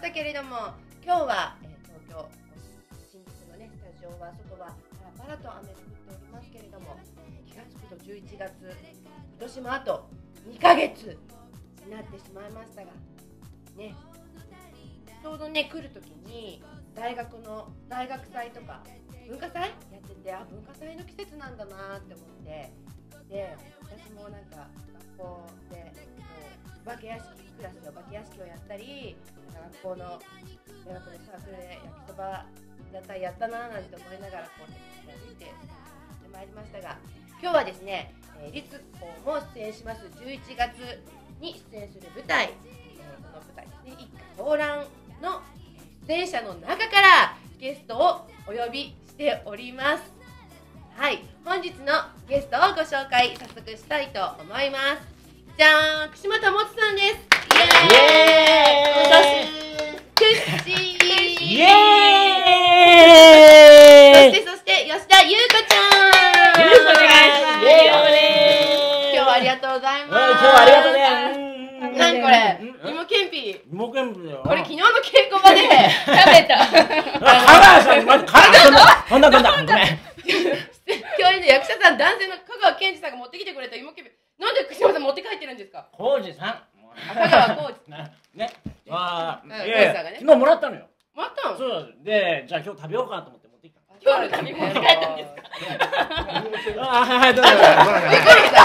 したけれども、今日は、東京新宿のねスタジオは外はパラパラと雨が降っておりますけれども、気がつくと11月、今年もあと2ヶ月になってしまいましたがね、ちょうどね来るときに大学祭とか文化祭やってて、文化祭の季節なんだなって思って、で私もなんか学校でお化け屋敷、クラスでお化け屋敷をやったり、学校の大学のサークルで焼きそばやったななんて思いながらこうやってやってまいりましたが、今日はですね、律子も出演します11月に出演する舞台、この舞台ですね、一家総乱の出演者の中からゲストをお呼びしております。はい、本日のゲストをご紹介早速したいと思います。じゃーん、串本もつさんです。イエーイ。クッシー。イエーイ。そして吉田優子ちゃん。よろしくお願いします。今日はありがとうございます。 今日はありがとうね。 何これ？芋けんぴ。 芋けんぴだよ。 これ昨日の稽古場で食べた。 香川さん、まずこんな。ごめん。 今日ね、役者さん、男性の香川健二さんが持ってきてくれた芋けんぴ。なんで串本さん持って帰ってるんですか？ 浩二さん。 香川浩二。 ね。 昨日もらったのよ。 もらったの？ そう。で、じゃあ今日食べようかと思って持ってきた。 今日の旅持って帰ったんですか？ はい、どうぞ。 びっくりした。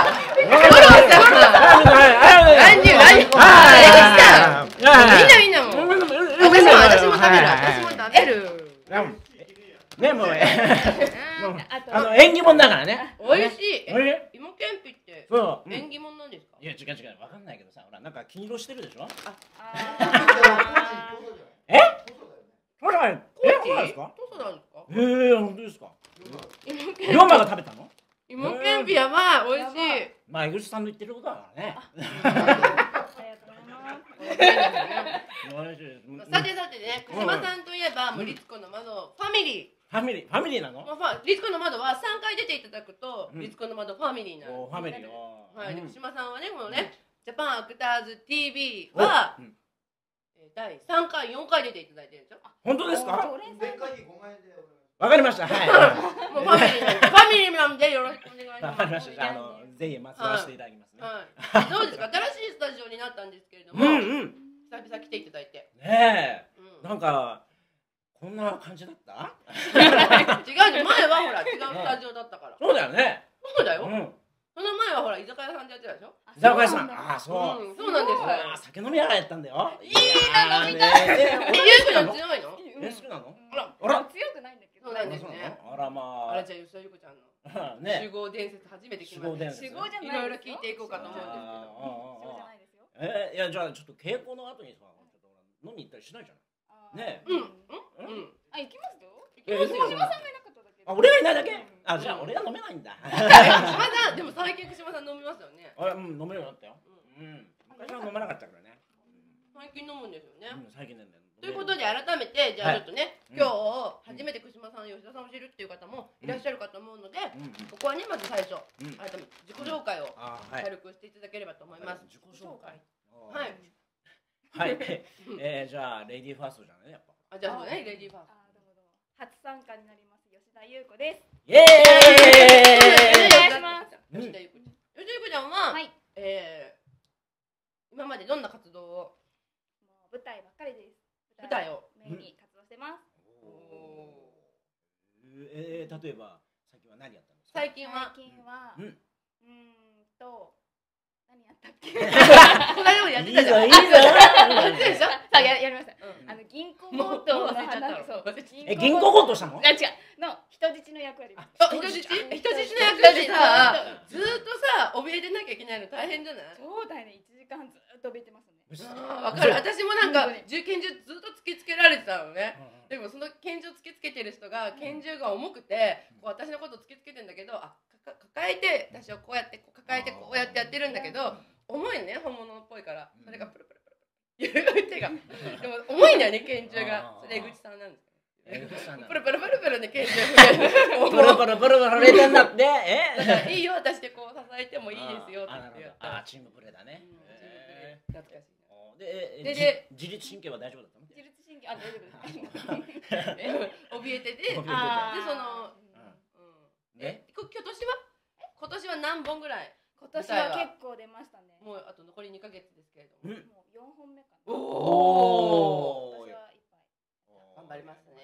みんなも。私も食べる。 ね、もう縁起物だからね。 おいしい。芋けんぴって縁起物なんですか？ いや違うわかんないけどさ、ほらなんか金色してるでしょ。え？ほらそうなんですか？本当ですか？龍馬が食べたの？ 芋けんぴやばい、おいしい。 まあ江口さんの言ってることだからね。 さてね、串間さんといえば律子の窓ファミリー。 ファミリーなの？ 律子の窓は3回出ていただくと律子の窓ファミリーになる。 ファミリー。 はい。串間さんはね、このねジャパンアクターズ TV は第3回4回出ていただいてるんですよ。 本当ですか？ 前回に5万円でわかりました。はい。 もうファミリーなんでよろしくお願いします。 わかりました。ぜひまつらせていただきますね。 はい。どうですか？新しいスタジオになったんですけれども、久々来ていただいて。 ねえ。なんかこんな感じだった？ 違う、前はほら違うスタジオだったから。 そうだよね。 そうだよ。その前はほら居酒屋さんでやってたでしょ？ 居酒屋さん。ああ、そう。 そうなんです。 酒飲み屋がやったんだよ。 いいな、飲みたい。ゆうこちゃん強いの？ 好きなの？ あら、強くないんだけど。 そうなんですね。 あらまあ。 あら、じゃあ吉田ゆうこちゃんの集合伝説初めて聞きました。 集合じゃない。 いろいろ聞いていこうかと思うんですけど。 いやじゃあちょっと稽古の後にさ、飲み行ったりしないじゃない。ね。 あ、行きますよ。 串間さんがいなかっただけ。 あ、俺がいないだけ？あ、じゃあ俺が飲めないんだ。 串間さん、でも最近串間さん飲みますよね。 飲めるようになったよ。昔は飲まなかったからね。 最近飲むんですよね。 最近なんだよ。 ということで改めてじゃあちょっとね、今日初めて串間さん、吉田さんを知るっていう方もいらっしゃるかと思うので、ここはねまず最初改めて自己紹介を軽くしていただければと思います。 自己紹介。 はい。 はい。じゃあレディーファーストじゃないやっぱ。 じゃあそうね、レディーファースト。 初参加になります吉田優子です。 イエーイ。 お願いします。 吉田優子ちゃんは今までどんな活動を？ 舞台ばっかりです。 舞台をメインに活動してます。 例えば最近は何やったんですか？ 最近は何やったっけ？ この間もやってたじゃん。いいぞ。でしょ？ さあやりました。銀行強盗の話。 銀行強盗したの？ 違うの人質の役割。 人質の役割でさ、ずっとさ怯えてなきゃいけないの大変じゃない？ そうだよね。1時間ずっと怯えてますね。 わかる。私もなんか拳銃ずっと突きつけられてたのね。でもその拳銃突きつけてる人が拳銃が重くて私のこと突きつけてんだけど、抱えて私をこうやって抱えてこうやってやってるんだけど、重いね、本物っぽいから。それがプルプルプルプル手がでも重いんだよね、拳銃が。それ江口さんなんですよ。プルプルプルプルね、拳銃プルプルプルプルれてんだって。 いいよ、私でこう支えてもいいですよって言って。 チームプレーだね。 懐かしい。 で自律神経は大丈夫だったの？ 自律神経大丈夫です。 怯えてて、でその今年は何本ぐらい？ 今年は結構出ましたね。 もうあと残り2ヶ月ですけれども、 もう4本目かな。 おお。 今年はいっぱい頑張りますね。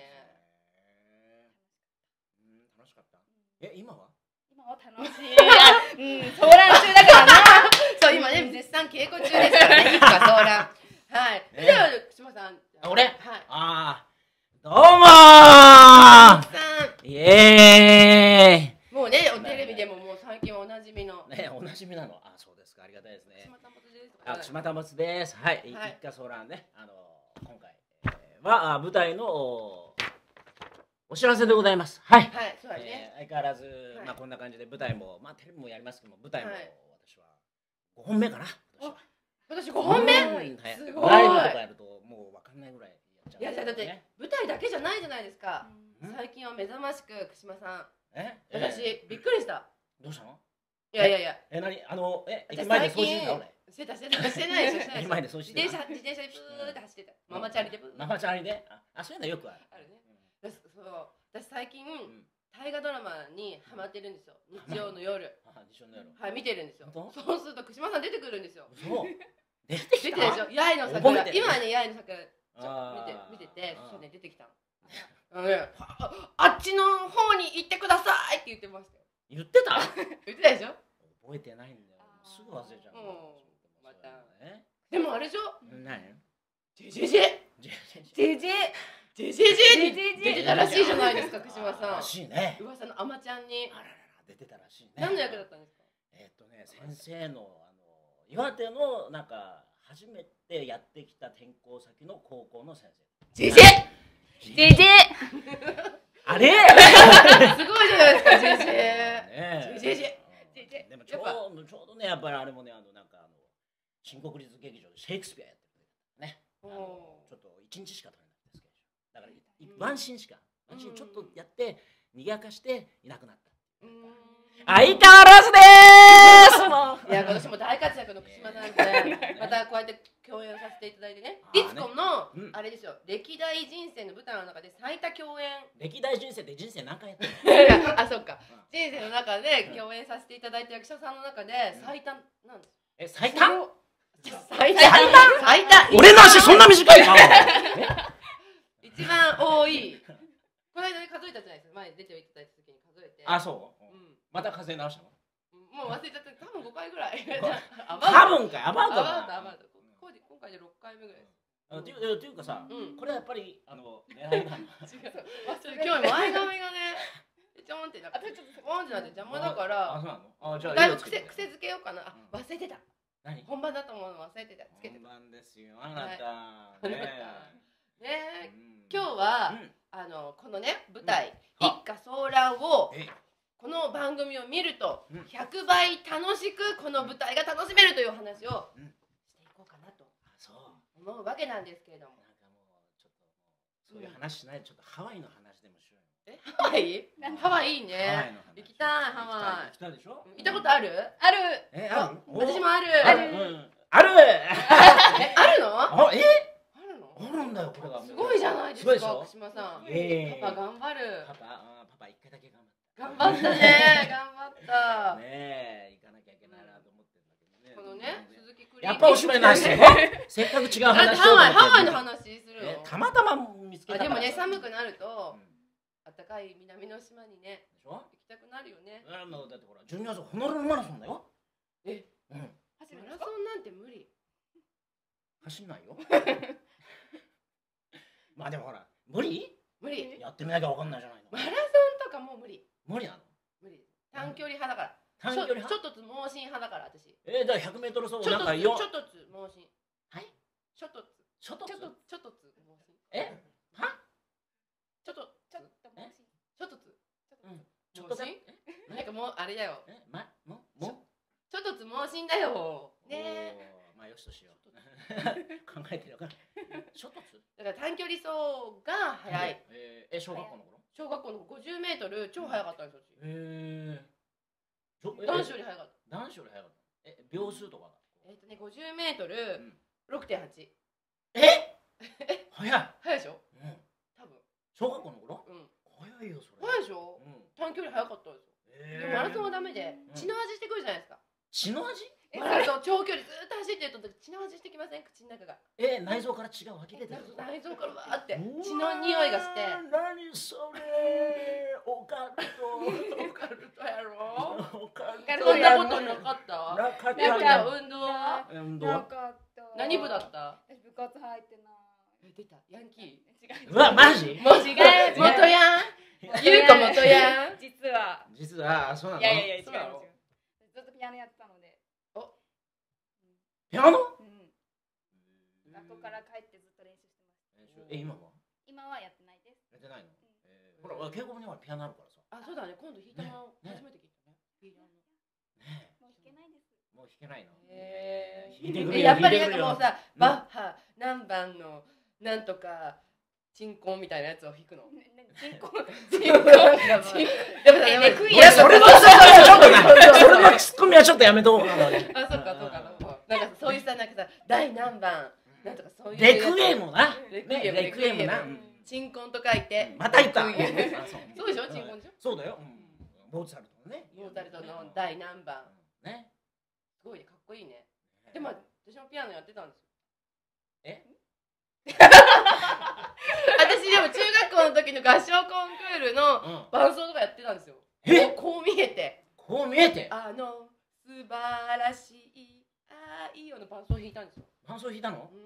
楽しかった。今は？ 今は楽しい。相談中だからな。 そう今ね絶賛稽古中ですからね。一家相談。はい。では福島さん。 俺？ はい。 どうもー。イエーイ。 もうねテレビでももう最近はおなじみの。 ねおなじみなの。そうですか、ありがたいですね。 島田松です。はい。一家相談ね。今回は舞台のお知らせでございます。はい。 はい、そうだね。 相変わらずまあこんな感じで舞台もまあテレビもやりますけども舞台も私は5本目かな。 今年5本目。すごい。 ライブとかやるともうわかんないぐらいやっちゃう。 いやだって舞台だけじゃないじゃないですか。最近は目覚ましく福島さん。私びっくりした。 どうしたの？ いやいやいや。 駅前で掃除した俺。 してないでしょ。 駅前で掃除して。 自転車でプーって走ってた。ママチャリでプー。 ママチャリで？そういうのよくある。 あるね。そう私最近大河ドラマにハマってるんですよ。日曜の夜。はい見てるんですよ。そうすると福島さん出てくるんですよ。 そう。出てきた。 出てるでしょ。八重の桜。今はね八重の桜見ててそうね出てきた。あっちの方に行ってくださいって言ってましたよ。 言ってた？ 言ってたでしょ。 覚えてないんだよ。すぐ忘れちゃう。 また。でもあれでしょ。 何？ ジェジェ出てたらしいじゃないですか福島さん。 らしいね。 噂のあまちゃんに。 出てたらしいね。 何の役だったんですか？ 先生の岩手のなんか初めてやってきた転校先の高校の先生。 ジェあれ？ すごいじゃないですかジェジェ。 でもちょうどねやっぱりあれもねなんか新国立劇場でシェイクスピアやってるね。ちょっと1日しか取れないんですけど、だからワンシーンちょっとやって賑やかしていなくなった。相変わらずでーす。 いや今年も大活躍の福島さんでまたこうやって共演させていただいてね。ディスコのあれですよ、歴代人生の舞台の中で最多共演。 歴代人生って人生何回やってるの？ あ、そっか。人生の中で共演させていただいた役者さんの中で最多なんです。 最多？俺の足そんな短いか？ 一番多い。この間ね数えたじゃないですか。前出ていただいた時に数えて。 あ、そう。また数え直したの？ もう忘れちゃって多分5回ぐらい。 多分かい。アバウト。 今回で6回目ぐらい。 っていうかさ、これはやっぱり狙いなの。 今日前髪がね、ちょんってなんかポンってなって邪魔だから。 あ、そうなの？じゃあだいぶ癖づけようかな。忘れてた。 何？ 本番だと思うの忘れてた。つけてた。 本番ですよ。あなた。 ね。今日はこのね舞台一家騒乱をこの番組を見ると100倍楽しくこの舞台が楽しめるという話をしていこうかなと思うわけなんですけれども。 なんかもうちょっとそういう話しないでちょっとハワイの話でもしようよ。 ハワイ？ハワイいいね。行きたいハワイ。 行きたいでしょ？ 行ったことある？ ある。 私もある。 ある。 あるの？ あるんだよこれが。 すごいじゃないですか福島さん。パパ頑張る。 パパ一回だけ頑張ったね。頑張った。 ねえ、行かなきゃいけないなと思ってるんだけどね。 このね、鈴木クリーン。 やっぱおしまいなし。せっかく違う話を。 ハワイの話するの？ たまたま見つけた。 でもね、寒くなると暖かい南の島にね、行きたくなるよね。 だってほら、12月ホノルルマラソンだよ。 マラソンなんて無理。 走んないよ。まあでもほら、無理やってみなきゃわかんないじゃないの。 マラソンとかもう無理。 無理なの？ 無理。短距離派だから。 短距離派？ ちょっとつ盲信派だから私。 だから100メートル走なんかちょっとつ盲信。 はい？ ちょっとつ盲信。 ちょっとつちょっと盲信？なんかもうあれだよ。ちょっとつ盲信だよ。ねえ。 まあよしとしよう。考えてるから。ちょっとつ？ だから短距離走が速い。 小学校の頃？ 小学校の50メートル超速かったんですよ。 男子より速かった。秒数とかが？ 50メートル 6.8。 え早い。 早いでしょ。多分。 小学校の頃？早いよそれ。 早いでしょ。短距離早かったですよ。でもマラソンはダメで血の味してくるじゃないですか。 血の味？ マラソン長距離ずっと走ってると血の味してきません？口の中が。 内臓から血が湧き出てる。 内臓からわーって血の匂いがして。 何それ？オカルト。 オカルトやろ。 オカルト。 そんなことなかった。 なかった。 運動は？ なかった。 何部だった？ 部活入ってない。 出た。ヤンキー。 違う。 うわマジ？ 違う。 元ヤン。ゆうこ元ヤン。 実はそうなの？ いや違う。ずっとピアノやってたので。 ピアノ？ 学校から帰ってずっと練習してます。 今は？ 今はやってないです。 やってないの？ほら稽古場にはピアノあるからさ。 あ、そうだね。今度弾いたの初めて聞いたね。 もう弾けないです。 もう弾けないの？ 弾いてくれよ。やっぱりなんかもうさ、バッハ何番のなんとか鎮魂みたいなやつを弾くの。 鎮魂。 でもさ、 いやそれのちょっとな。それのツッコミはちょっとやめとこうかな。 あ、そうか。なんかそういうさ、なんかさ、第何番なんとかそういう。 レクイエムな。 レクイエムな。鎮魂と書いて。 また言った。 そうでしょ、鎮魂でしょ。 そうだよ。モーツァルトのね。 モーツァルトの第何番。 ね。 すごいね、かっこいいね。でも私もピアノやってたんですよ。私でも中学校の時の合唱コンクールの伴奏とかやってたんですよ。こう見えて。 こう見えて。 素晴らしい愛をの伴奏弾いたんですよ。 伴奏弾いたの？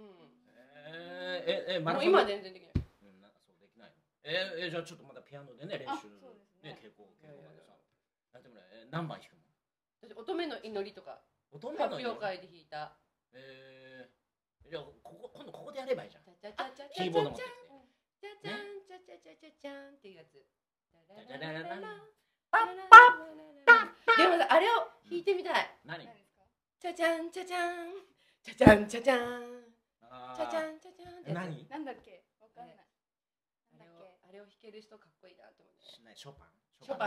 もう今全然できない。 そうできないの？じゃあちょっとまだピアノでね練習ね稽古までさ。でもね何番弾くの？ 私乙女の祈りとか発表会で弾いた。 じゃあ今度ここでやればいいじゃん。キーボード持ってきて。 チャチャンチャチャチャチャチャンっていうやつ。でもあれを弾いてみたい。 何？ チャチャンチャチャンチャチャンチャチャンチャチャンチャチャンって何？ なんだっけ？わかんない。 あれを弾ける人かっこいいなと思って。 ショパン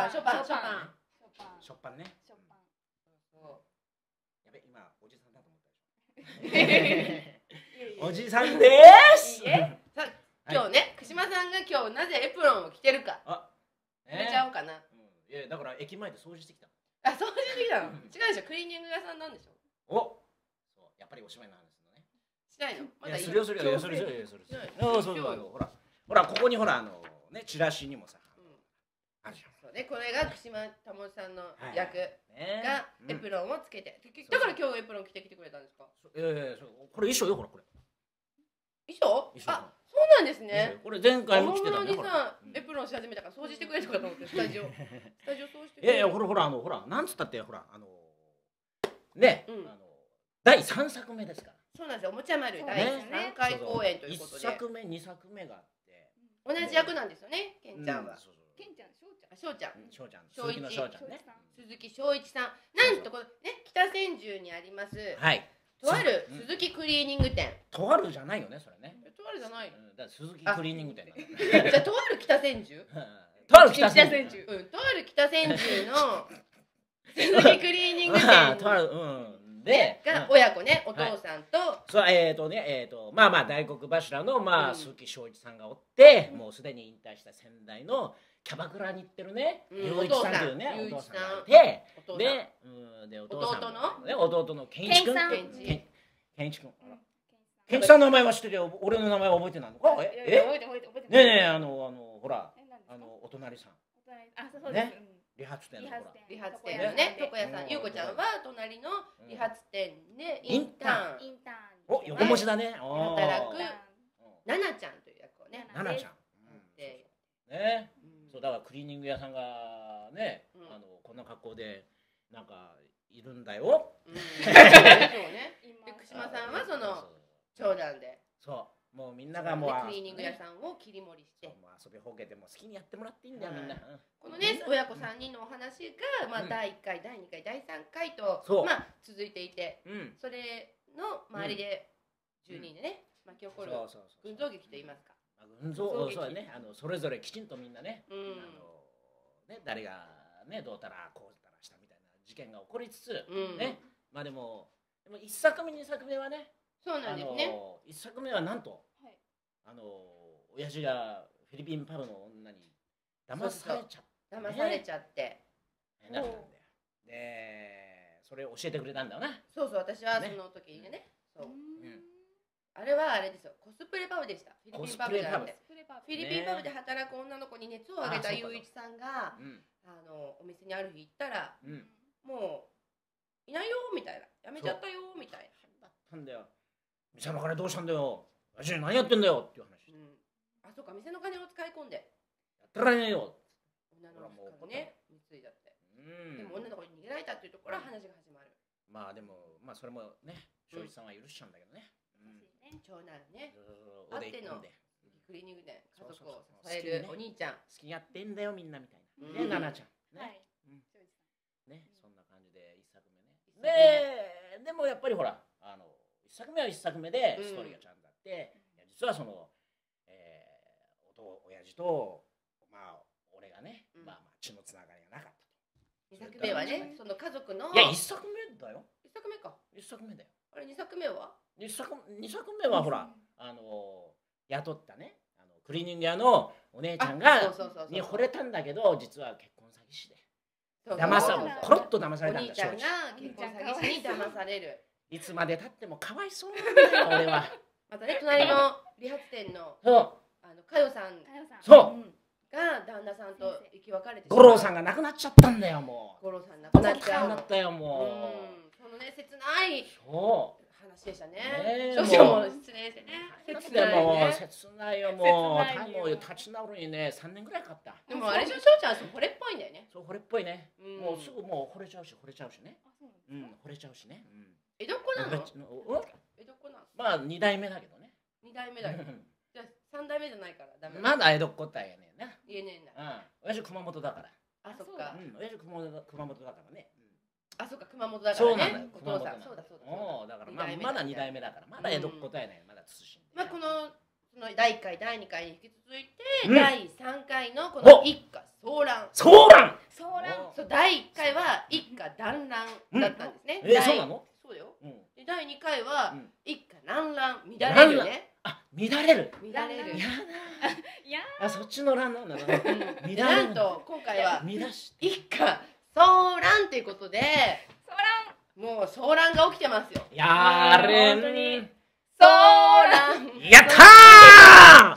ね。やべ今おじさんだと思ったでしょ。おじさんです今日ね、串間さんが今日なぜエプロンを着てるか決めちゃおうかな。 だから駅前で掃除してきた。 掃除してきたの？違うでしょ、クリーニング屋さんなんでしょ。 そうやっぱりおしまいの話すのね。 しないの？まだいい。 するよ。そうほらここにほらねチラシにもさあるじゃん。 そうね、これが串間保さんの役がエプロンをつけて、だから今日エプロン着てきてくれたんですか？ これ衣装よほらこれ。 衣装？あ、そうなんですね。 これ前回も着てたね。 おもむろにさ、エプロンし始めたから掃除してくれるかと思ってスタジオ掃除してくれる。 いやほらなんつったってほらね第3作目ですから。 そうなんですよ。おもちゃ丸第3回公演ということで。1 作目2作目があって同じ役なんですよね。ケンちゃんは。 ケンちゃん、 翔ちゃん。 鈴木翔ちゃんね。 鈴木翔一さん。なんとこのね北千住にあります。はい。とある鈴木クリーニング店。 とあるじゃないよねそれね。 とあるじゃない。 だ鈴木クリーニング店。 じゃとある北千住。 とある北千住。 とある北千住の鈴木クリーニング店。 とあるでが親子ね、お父さんとまあ大黒柱の鈴木翔一さんがおってもうすでに引退した先代のキャバクラに行ってるね雄一さんというねお父さんがいてで弟の健一君健一さんの名前は知ってるよ。俺の名前は覚えてないのか？ 覚えてねえほらお隣さんね理髪店の理髪店のね床屋さん、ゆうこちゃんは隣の理髪店でインターンお横文字だね。 働くななちゃんという役をね。 ななちゃんね。そうだからクリーニング屋さんがねこんな格好でなんかいるんだよ。 そうね。串間さんはその長男で。そうもうみんながもうクリーニング屋さんを切り盛りして遊びほうけても好きにやってもらっていいんだよみんな。 このね親子3人のお話が第1回第2回第3回と続いていて、それの周りで10人でね巻き起こる群像劇といいますか。 群像そうだね。それぞれきちんとみんなね誰がねどうたらこうたらしたみたいな事件が起こりつつね。まあでも1作目2作目はねそうなんですね。 一作目はなんとはい親父がフィリピンパブの女に騙されちゃって、 騙されちゃって。 なったんだよ。でそれを教えてくれたんだよな。 そうそう、私はその時にね。そう。 うんあれはあれですよ、コスプレパブでした。フィリピンパブじゃなくて。 フフィリピンパブで働く女の子に熱を上げた雄一さんが、お店にある日行ったら、もういないよみたいな、やめちゃったよみたいな。 だったんだよ。店の金どうしたんだよ。私何やってんだよっていう話。 あ、そうか、店の金を使い込んで。 やってられねえよ。 女の子からね、貢いだって。でも女の子に逃げられたっていうところは話が始まる。 まあでも、まあそれもね、正一さんは許しちゃうんだけどね。 長男ね。 あってのクリーニングで家族を支えるお兄ちゃん。 好きやってんだよみんなみたいな。ね、ナナちゃん。ね。ね、そんな感じで一作目ね。でもやっぱりほら、一作目は一作目でストーリーがちゃんとあって、実はその親父とまあ俺がね、まあ血のつながりがなかったと。 二作目はね、その家族の。 いや一作目だよ。 一作目か。 一作目だよ。 あれ二作目は？ 二作目はほら雇ったねクリーニング屋のお姉ちゃんがに惚れたんだけど実は結婚詐欺師で騙されコロッと騙されたんだ。 お兄ちゃんが結婚詐欺師に騙される。 いつまでたってもかわいそうなんだよ俺は。 またね隣の理髪店の佳代さんが旦那さんと生き別れて五郎さんが亡くなっちゃったんだよもう。 五郎さん亡くなっちゃったよもう。そのね切ない話でしたね。 もう失礼してね。 切ないよもう立ち直るにね3年ぐらいかかった。 でもあれしょ翔ちゃん惚れっぽいんだよね。 そう惚れっぽいね。もうすぐもう惚れちゃうしね。惚れちゃうしね。 江戸っ子なの？江戸っ子なの？ まあ2代目だけどね。 2代目だけど。じゃあ3代目じゃないからダメ。 まだ江戸っ子って言えねえな。 言えねえんだ。 親父熊本だから。 あ、そっか。 親父熊本だからね。 あ、そっか、熊本だからね。 お父さん。そうだ。だからまだ2代目だからまだ江戸っ子だよね。まだ慎んで。 まあこの第1回第2回に引き続いて第3回のこの一家騒乱。そう第1回は一家団らんだったんですね。 そうなの？ そうよ。第2回は一家乱乱乱れるね。 あ、乱れる。 やだ。そっちの乱なんだな。 なんと今回は乱し一家騒乱っていうことでもう騒乱が起きてますよ。 やれん。 騒乱。 やった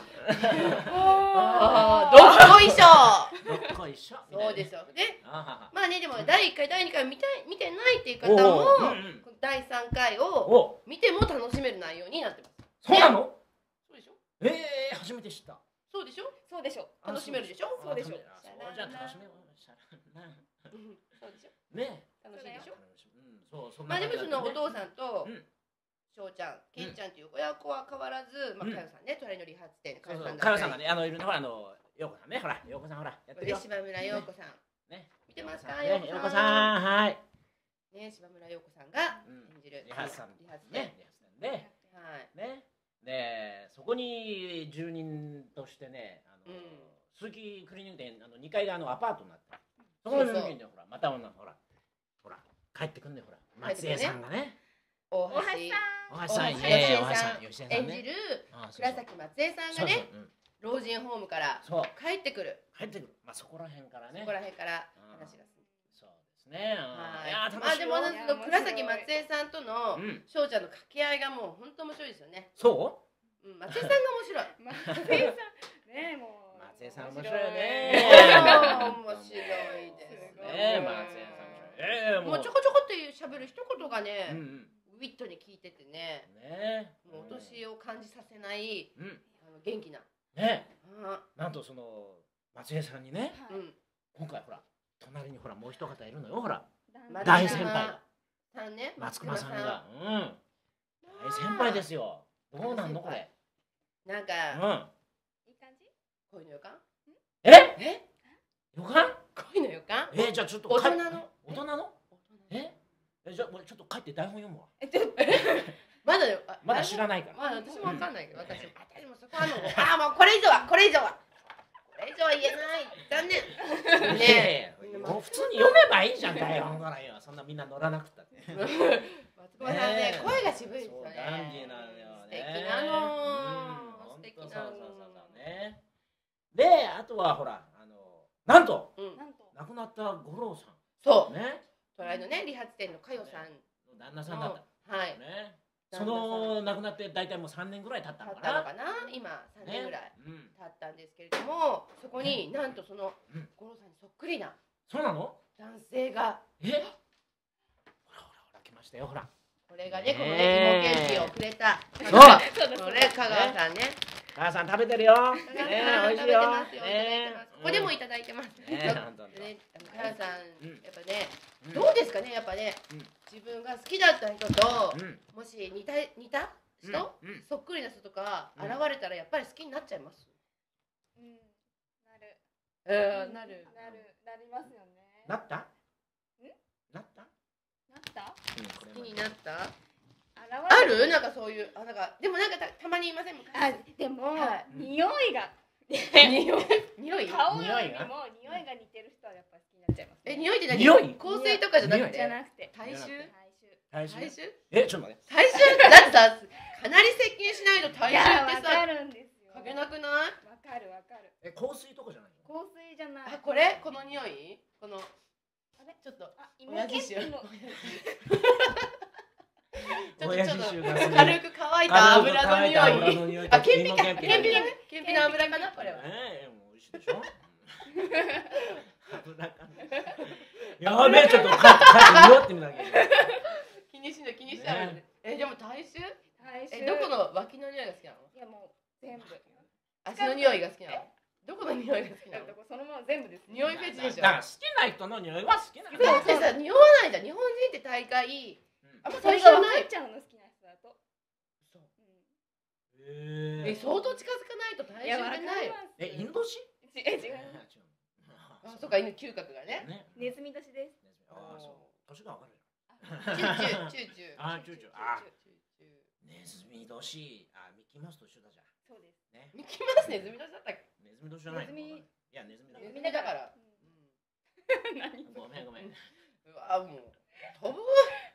どっこいしょ。そうですよ。で、まあねでも第1回第2回見てないっていう方も第3回を見ても楽しめる内容になってます。 そうなの？ そうでしょ？ 初めて知った。 そうでしょ？そうでしょ。楽しめるでしょ？ そうでしょ。 じゃあ楽しめる。 そうでしょ？ ね。 楽しいでしょ？ そう。 まあでもそのお父さんと翔ちゃん、ケンちゃんという親子は変わらず、まあ佳代さんね、隣の理髪店佳代さんがねいるのは陽子さんね、ほら陽子さんほらやってるよ。 柴村陽子さんね、見てますか？ 陽子さんはいね、柴村陽子さんが演じる理髪店ではいでそこに住人としてね鈴木クリーニング店2階がアパートになってそこの住人でほらまたほら帰ってくんねほら松江さんがね大橋さん演じる倉崎松江さんがね老人ホームから帰ってくる。 まあそこら辺からね。 そこら辺から話がする。 そうですね。 まあでも倉崎松江さんとの翔ちゃんの掛け合いがもう本当面白いですよね。 そう？ 松江さんが面白い。 松江さんねもう。 松江さん面白いよね。 面白いですね。松江さんもうちょこちょこっていう喋る一言がね、ウィットに効いててね。もうお年を感じさせない元気な。 ね、なんとその松江さんにね、今回ほら隣にほらもう一方いるのよほら大先輩松隈さんが大先輩ですよ。どうなんのこれ？ なんかいい感じ？恋の予感？予感？恋の予感？ じゃあちょっと大人のじゃあ俺ちょっと帰って台本読むわ。 まだ知らないから。 まだ私もわかんないけど、私もそこはもうこれ以上は言えない。残念。ね普通に読めばいいじゃん台本からよ。そんなみんな乗らなくたって。 松つくばさんね、声が渋いですよね。 ダンディーなのよね。 素敵なの。素敵なの。 そうね。で、あとはほら、なんと亡くなった五郎さん。 そう。 ね。 隣のね、理髪店の佳代さんの旦那さんだった。 はい。 ね。その亡くなって大体もう3年ぐらい経ったのかな。 今3年ぐらい経ったんですけれども、そこになんとその五郎さんにそっくりなそうなの男性がほら来ましたよほら。 これがね、このね、芋けんぴをくれたこれ香川さんね。 香川さん食べてるよ。 美味しいよ。ここでもいただいてます。香川さんやっぱね、どうですかね、やっぱね、自分が好きだった人ともし似た人、そっくりな人とか現れたらやっぱり好きになっちゃいます。 なりますよね。 なった？ 好きになった？ある？なんかそういうなんかでもなんかたまに言いません？ でも匂いが匂い？ 顔よりも匂いが似てる人はやっぱ好きになっちゃいます。 匂いって何？香水とかじゃなくて？体臭？ ちょっと待って。 体臭だってさ、かなり接近しないと体臭ってさ、嗅げなくない？ わかる。 香水とかじゃないの？ 香水じゃない。 これ？この匂い？このちょっと親父臭。ちょっと軽く乾いた油の匂い。けんぴの油かなこれは。 美味しいでしょ。やべえちょっと帰って匂ってみなきゃいけない。 気にしちゃう。でも体臭？どこの脇の匂いが好きなの？ いやもう全部。 足の匂いが好きなの？どこの匂いが好きなの？ そのまま全部です。 匂いフェチでしょ。 だから好きな人の匂いは好きなの。 だってさ、匂わないじゃん。日本人って大概あんま最初はない。 ちゃうの好きな人だと。 そう。相当近づかないと体臭がない。 インド人？ 違う。 そうか、犬嗅覚がね。 ネズミ年です。 年がわかる。 チューチュー。 ネズミ年。ミッキーマウスと一緒だじゃん。 そうです。ミッキーマウスネズミ年だったっけ？ ネズミ年じゃないの？いやネズミだ。 ネズミだから。 ごめん。 うわもう飛ぶ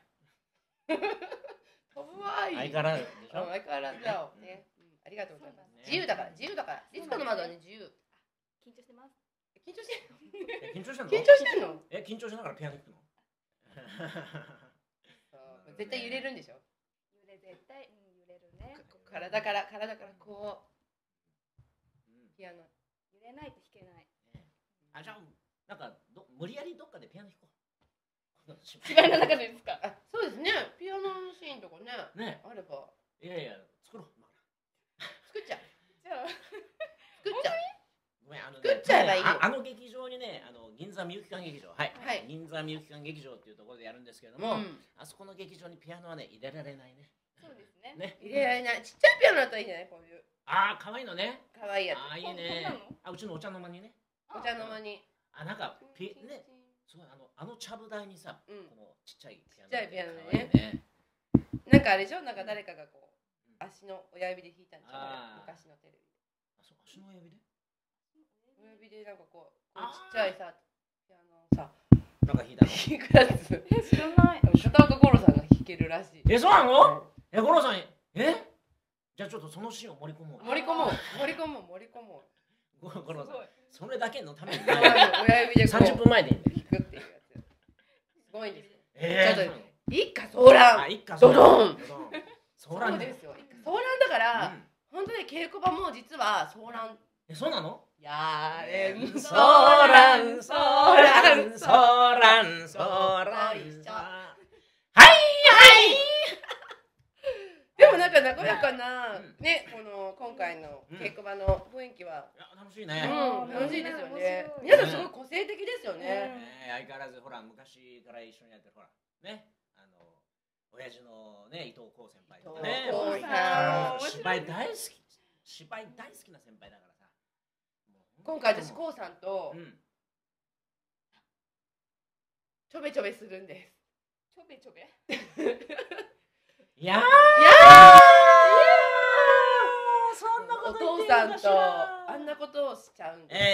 わい。 相変わらずでしょ？ 相変わらずだよね。ありがとうございます。自由だから。リツコの窓はね自由。 緊張してます。 緊張してんの？ 緊張しながらピアノ弾くの？ 絶対揺れるんでしょ？ 絶対揺れるね。 体からこうピアノ揺れないと弾けない。 じゃあなんか無理やりどっかでピアノ弾こう。 芝居の中でですか？ そうですね。ピアノのシーンとかねあれば。 いや作ろう。 作っちゃう。 ごめん作っちゃえばいいよ。 劇場にね銀座みゆき館劇場銀座みゆき館劇場っていうところでやるんですけれども、あそこの劇場にピアノはね入れられないね。 そうですね。 入れられない。ちっちゃいピアノだったらいいんじゃない？こういう。 可愛いのね。 可愛いやつ。 いいね。うちのお茶の間にね。 お茶の間に。 なんかね、すごいちゃぶ台にさ、このちっちゃいピアノね。なんかあれでしょ？なんか誰かがこう足の親指で弾いたんでしょ？昔のテレビで。 足の親指で？ 親指でなんかこうちっちゃいさピアノさなんか弾いたの？ 弾くやつ。 知らない。 片岡五郎さんが弾けるらしい。 そうなの？五郎さんじゃあちょっとそのシーンを盛り込もう。 五郎さんそれだけのために親指で 30分前でいいんだよ。 弾くっていうやつ。すごいんですよ。ちょっと一家総乱。ドドン。そうですよ。総乱だから本当に稽古場も実は総乱。 そうなの？ やれんソーランでもなんか和やかなね、この今回の稽古場の雰囲気は楽しいね。 楽しいですよね。皆さんすごい個性的ですよね。 相変わらずほら昔から一緒にやってるほらね親父のね伊藤光先輩とかね。芝居大好きな先輩だからさ。 今回私こうさんとちょべちょべするんです。 ちょべちょべ。 いやそんなことお父さんとあんなことをしちゃうんです。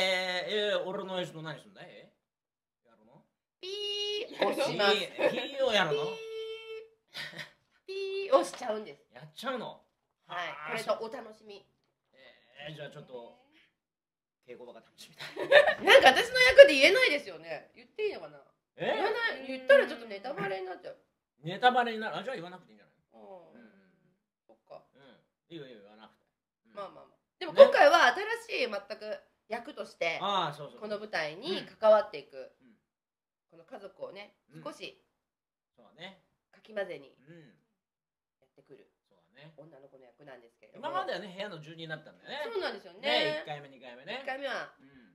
俺の親父と何すんだい？やるの？ ピーをします。 ピーをやるの？ ピーをしちゃうんです。 やっちゃうの。 はい、これとお楽しみ。 じゃあちょっと稽古場が楽しみだ。 なんか私の役で言えないですよね。言っていいのかな。言ったらちょっとネタバレになっちゃう。 ネタバレになる。じゃあ言わなくていいんじゃない。 そっか。 いいよ言わなくて。 まあまあまあ。でも今回は新しい全く役としてこの舞台に関わっていくこの家族をね少しかき混ぜにやってくる女の子の役なんですけれども、 今まではね部屋の住人になったんだよね。 そうなんですよね。 1回目2回目ね。 1回目は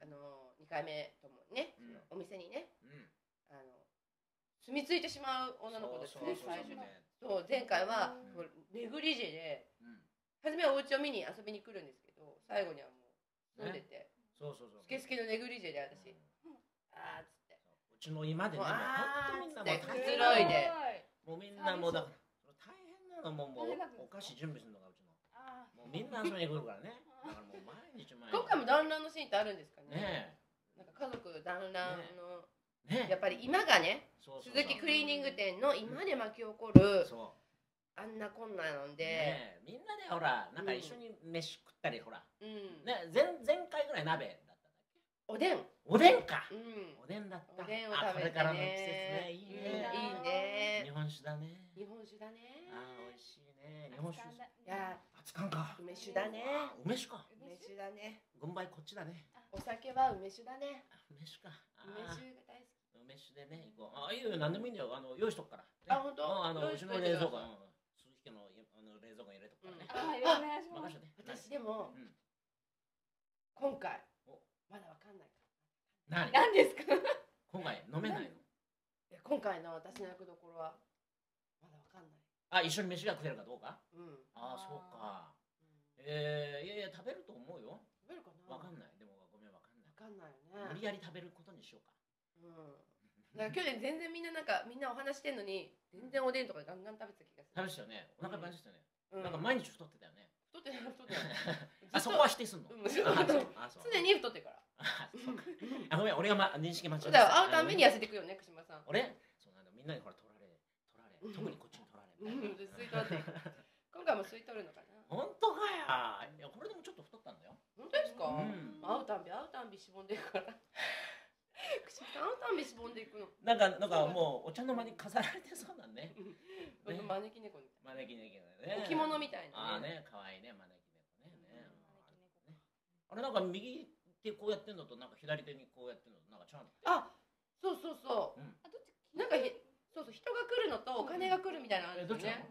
2回目ともねお店にね住み着いてしまう女の子ですね。最初ね。そう前回はネグリジェで初めはお家を見に遊びに来るんですけど、最後にはもう住んでてスケスケのネグリジェで私あーっつってうちの今でね本当みんなもうくついろいでもうみんなもうだから大変なのもうお菓子準備するのがうちのもうみんな遊びに来るからね。だからもう毎日今回も団らんのシーンってあるんですかね。なんか家族団らんのやっぱり今がね鈴木クリーニング店の今で巻き起こるあんなこんなのでみんなでほらなんか一緒に飯食ったりほらね前回ぐらい鍋だったんだっけ。 おでんか。おでんだった。 おでんを食べてね。いいね。 日本酒だね。 日本酒だね。 ああ美味しいね。日本酒。いや熱燗か。 梅酒だね。 梅酒か。 梅酒だね。 軍配こっちだね。 お酒は梅酒だね。 梅酒か。 梅酒が大好き。 梅酒でね行こう。あいいよ何でもいいんだよ。用意しとくから。 あ本当。 うちの冷蔵庫鈴木家の冷蔵庫に入れとくからね。 お願いします。 私でも今回まだわかんない。 何ですか。 今回飲めないの。 今回の私の役どころはまだわかんない。 あ一緒に飯が食えるかどうか。あそうか。いや食べると思うよ。 食べるかな。 わかんない。でもごめんわかんない。 わかんないよね。 無理やり食べることにしようか。 だから去年全然みんなお話してんのに全然おでんとかガンガン食べてた気がする。 食べてたよね。お腹いっぱいでしたよね。なんか毎日太ってたよね。 太ってない。 あそこは否定すんの。 常に太ってるから。 あごめん俺が認識間違えた。 そうだよ会うたんびに痩せてくよね串間さん。 俺そうなんだみんなにほら取られ特にこっちに取られ。 吸い取って今回も吸い取るのかな。 本当かや。いやこれでもちょっと太ったんだよ。 本当ですか。会うたんびしぼんでいくから。串間さん会うたんびしぼんでいくの。 なんかもうお茶の間に飾られてそうだね。 招き猫みたいな。 招き猫ね。 置物みたいな。 ああね可愛いね招き猫ね。あれなんか右手こうやってんのとなんか左手にこうやってんのとなんかちゃうの。 あそうそうそう。なんかそうそう人が来るのとお金が来るみたいなのあるんですよね。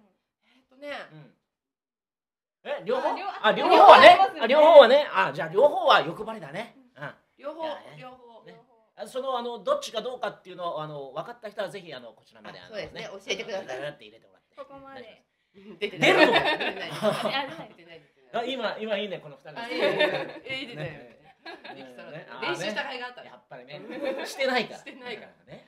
両方両方はね両方はねじゃあ両方は欲張りだね。 両方そのどっちかどうかっていうのを分かった人はぜひこちらまでそうですね教えてください。 って入れてもらって。 ここまで出るの。今いいねこの2人。 いいね。練習した甲斐があった。 やっぱりねしてないから。 してないからね。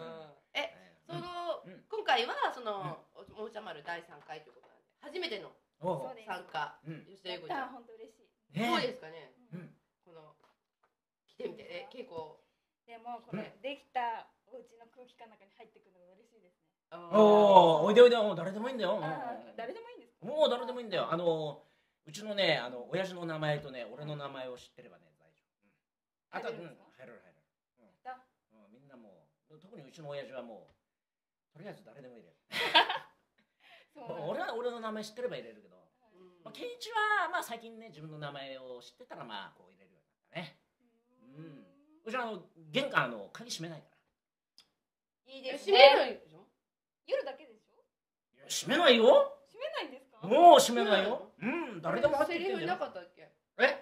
今回はそのおもちゃ丸第3回ということなんで初めての参加。吉田優子ちゃん。 本当嬉しい。 どうですかね。この来てみて稽古。 でもこれできたお家の空気感の中に入ってくるのが嬉しいですね。 おいでおいで誰でもいいんだよ。 誰でもいいんですか。 もう誰でもいいんだよ。うちのね親父の名前とね俺の名前を知ってればね大丈夫。あと入る。みんなもう特にうちの親父はもうとりあえず誰でも入れる。俺の名前知ってれば入れるけど、ケンイチはまあ最近ね自分の名前を知ってたらまあこう入れるようになったね。うち玄関鍵閉めないから。 いいですね。閉めないでしょ。 夜だけでしょ。 閉めないよ。 閉めないんですか。 もう閉めないよ。誰でも入ってきてんだよ。 セリフなかったっけ。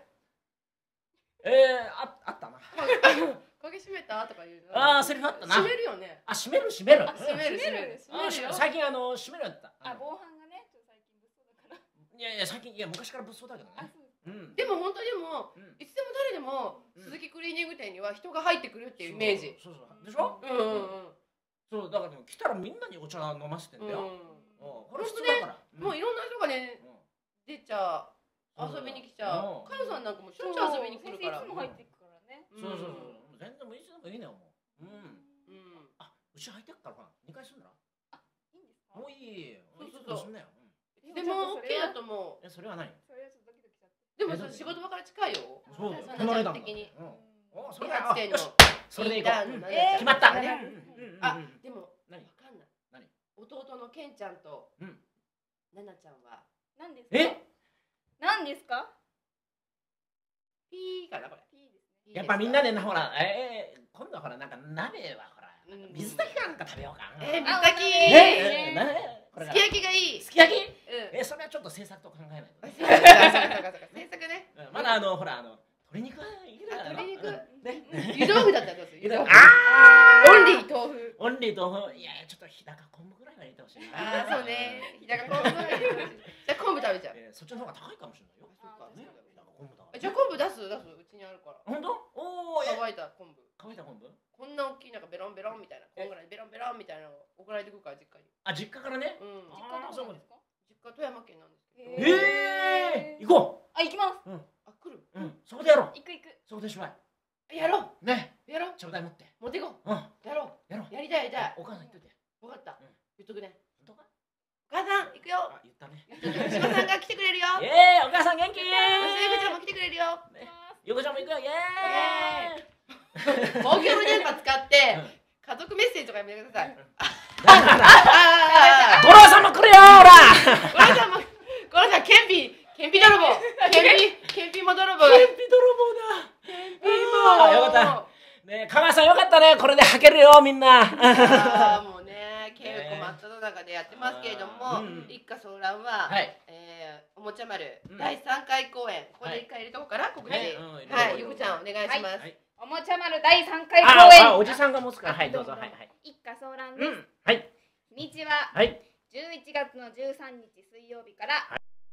あったな。 鍵閉めたとか言うの。 ああセリフあったな。 閉めるよね。 閉める。 閉める。 最近閉めるやった。 防犯がね最近物騒だから。 いや最近昔から物騒だけどね。 でも本当にいつでも誰でも鈴木クリーニング店には人が入ってくるっていうイメージ。 そうでしょ。そうだから来たらみんなにお茶飲ませてんだよ。これ普通だから。 もういろんな人がね出ちゃう遊びに来ちゃう。かよさんなんかもしょっちゅう遊びに来るから。 いつも入ってくからね。 そう全然いつでもいいねよもう。うち入ってくから2回すんだな。 いいんですか。 もういい。 そうそうそう。 すんなよ。 でも OK だと思う。 それは何？ それはちょっとドキドキしちゃって。 でも仕事場から近いよ。 そうなな隣だもん。 ちゃん的に。 お、それ理髪店のそれで行こう。 決まった。 あ、でもわ何？ かんない。 何？ 弟のケンちゃんとななちゃんは何ですか？何ですか？ ピーかなこれ。 ピーですね。 やっぱみんなでほら、今度はほらなんか鍋はほら水炊きかなんか食べようか。 水炊き。すき焼きがいい。 すき焼き？それはちょっと制作と考えないと。 制作ね。 まだほら鶏肉はいけるから。 鶏肉。 ね。 湯豆腐だったらどうする？湯豆腐。 あオンリー豆腐。 オンリー豆腐。いやちょっと日高昆布ぐらいは入れてほしいな。 そうね。日高昆布。じゃ昆布食べちゃう。 そっちの方が高いかもしれないよ。 そうかね。 じゃあ昆布出すうちにあるから。 本当？おお。 乾いた昆布。 乾いた昆布？ こんな大きいなんかベロンベロンみたいな、こんぐらいベロンベロンみたいなの送られてくるから実家に。 あ、実家からね。 実家どこなんですか？ 実家富山県なんですけど。 行こう。あ、行きます。 あ、来る。 そこでやろう。 行く。 そこで芝居。 やろう。 ね。 やろう。 ちょうだい持って。 持ってこう。やろう。やりたい。 お母さん言っといて。 分かった。言っとくね。 本当か？ お母さん行くよ。 言ったね。 島さんが来てくれるよ。 お母さん元気？ ゆうこちゃんも来てくれるよ。 ゆうこちゃんも行くよ。イエーイ。 公共の電波使って家族メッセージとかやめてください。 五郎さんも来るよほら。 五郎さんケンピ泥棒。ケンピも泥棒。 ケンピ泥棒だ。ケンピも。よかった。ね、香川さんよかったね。これで履けるよみんな。 もうね、稽古真っ只中でやってますけれども、一家総乱はおもちゃ丸第3回公演。ここで1回入れとこうかな、告知。はい、ゆうこちゃんお願いします。 おもちゃ丸第3回公演。 おじさんが持つから、はいどうぞ。 一家総乱です。 はい。 日にちは11月の13日水曜日から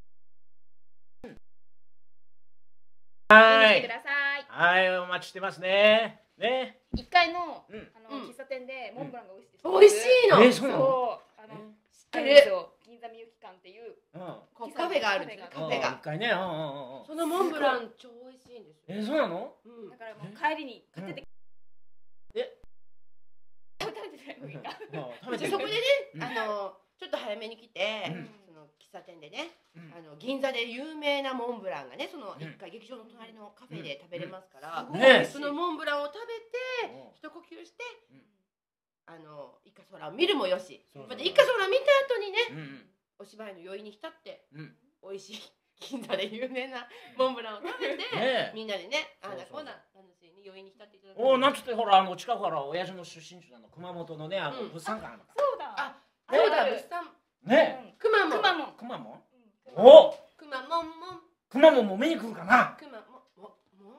見に来てください。 はい、お待ちしてますね。ね。 1階の喫茶店でモンブランが美味しいです。 美味しいの。 そう知ってる。銀座みゆき館っていうカフェがあるんです。カフェが。 1階ね。 そのモンブラン超美味しいんです。 そうなの？ だからもう帰りに買ってて。食べてないのいいか。 そこでね、ちょっと早めに来て、その喫茶店でね、銀座で有名なモンブランがね、その1階劇場の隣のカフェで食べれますから、そのモンブランを食べて一呼吸して、一家空を見るもよし、また一家空見た後にね、お芝居の余韻に浸って美味しい銀座で有名なモンブランを食べて、みんなでね、こんな楽しい余韻に浸っていただく。 なんつってほら近くから親父の出身地の熊本のね物産館。 そうだ。 そうだ物産。 ね。 くまモン。 くまモン。お。 くまモンモン。 くまモンも見に来るかな。 くまモンモン。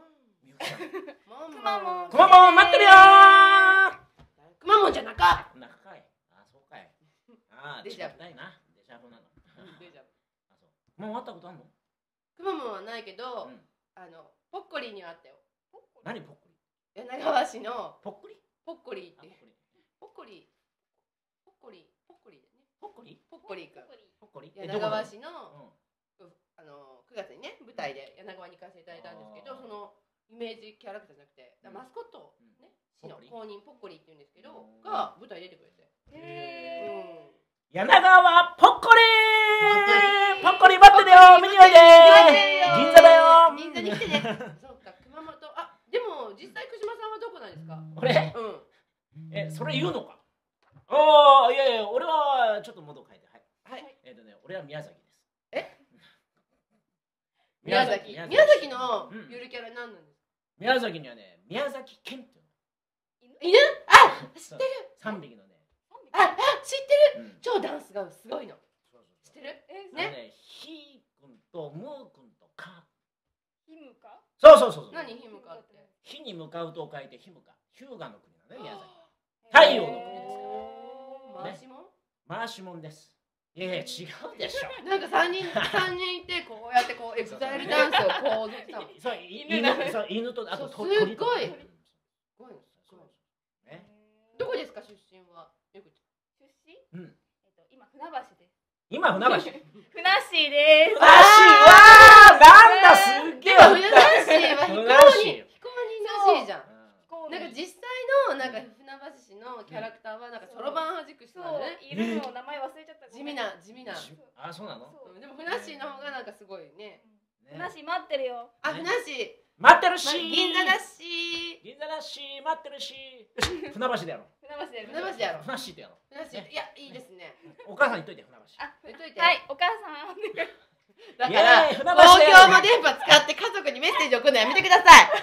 くまモン。 くまモン待ってるよー。 くまモンじゃなか。 中かい。そうかい。 デジャブないな。デジャブなの。 デジャブ。 もう会ったことあるの？ くまモンはないけど、ポッコリーにはあったよ。 何ポッコリ？ 柳川市のポッコリ？ ポッコリーって。ポッコリー。ポッコリー。ポッコリーだね。 ポッコリ？ ポッコリーくん。 ポッコリ？ 柳川市の9月にね舞台で柳川に行かせていただいたんですけど、そのイメージキャラクターじゃなくてマスコットね、市の公認ポッコリーって言うんですけどが舞台出てくれて。 柳川ポッコリー。ポッコリ待ってるよ。見においで。銀座だよ。 銀座に来てね。そうか、熊本。でも実際熊さんはどこなんですか？ 俺？それ言うのか？いやいや、俺はちょっと元変えて。はい。俺は宮崎です。 宮崎のゆるキャラ何なんですか？ 宮崎にはね、宮崎犬っていう犬？知ってる。 3匹のね。 知ってる。超ダンスがすごいの。知ってる？ ね。ひーくんとむーくんとか。 ひむか？ そう。 何ひむかって？ 火に向かうと書いてひむか。日向の国なのね、宮崎。太陽の国ですから。回しもんです。いや違うでしょ。 なんか3人いてこうやってこうエグザイルダンスをこう踊ってたの。 犬とあと鳥。 すごい。どこですか出身は？ 出身？今船橋です。 今船橋。 ふなっしーです。 ふなっしーわーなんだすっげえ。 ふなっしーは非公認らしいじゃん。なんか実際ののなんか船橋市のキャラクターはなんかそろばんはじく人なんだね。 いるの名前忘れちゃった。 地味な。 あ、そうなの？ でもふなっしーの方がなんかすごいね。 ふなっしー待ってるよ。 あ、ふなっしー待ってるし、 銀座だし、 銀座だし、待ってるし。船橋でやろう。 船橋でやる。 船橋でやろう。 ふなっしーってやろう。 ふなっしー、いや、いいですね。 お母さん言っといて、船橋。 あ、 言っといて。 はい、お母さん。 だからイエーイ船橋公共の電波使って家族にメッセージ送るのやめてください。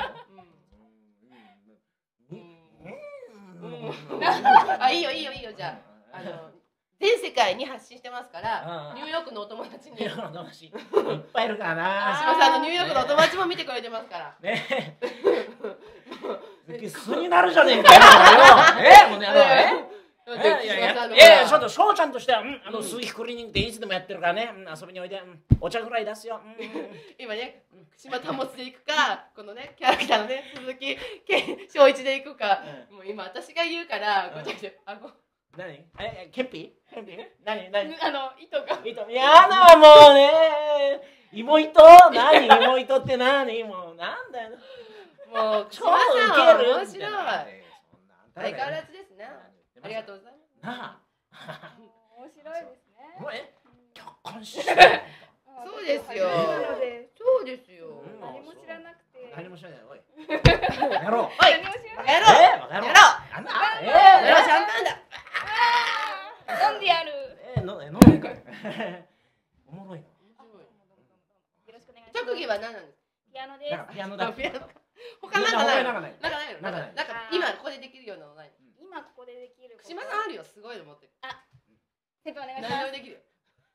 あ、いいよいいよいいよ。じゃあ全世界に発信してますからニューヨークのお友達に。 いっぱいいるからな。 島さんのニューヨークのお友達も見てくれてますから。 ねえ。素になるじゃねえかよ。もうね、いやちょっと翔ちゃんとしては鈴木クリーニングでいつでもやってるからね、遊びにおいで、お茶ぐらい出すよ。 今ね、島保で行くか、このねキャラクターのね鈴木翔一で行くか、もう今私が言うからごちゃごちゃ。 何？ケンピ？何？ 糸が。 やだもうね。芋糸？何？芋糸って何？もうなんだよ。 もう超ウケる。 面白い。相変わらずですね。ありがとうございます。 なあ。面白いですね。 もう客観視。 そうですよ。そうですよ。 何も知らなくて。 何も知らない。おい。やろう。 おい。 何も知らない。 やろう。やろう。やろう。シャンパンだ。 飲んでやる。 飲んでかい。おもろいな。 よろしくお願いします。 特技は何なんですか？ ピアノです。 ピアノだ。 他なんかない。 なんかない。 なんか今ここでできるようなのない。 今ここでできる。 島さんあるよ。すごいの持ってる。 あ、先輩お願いします。 何でもできるよ。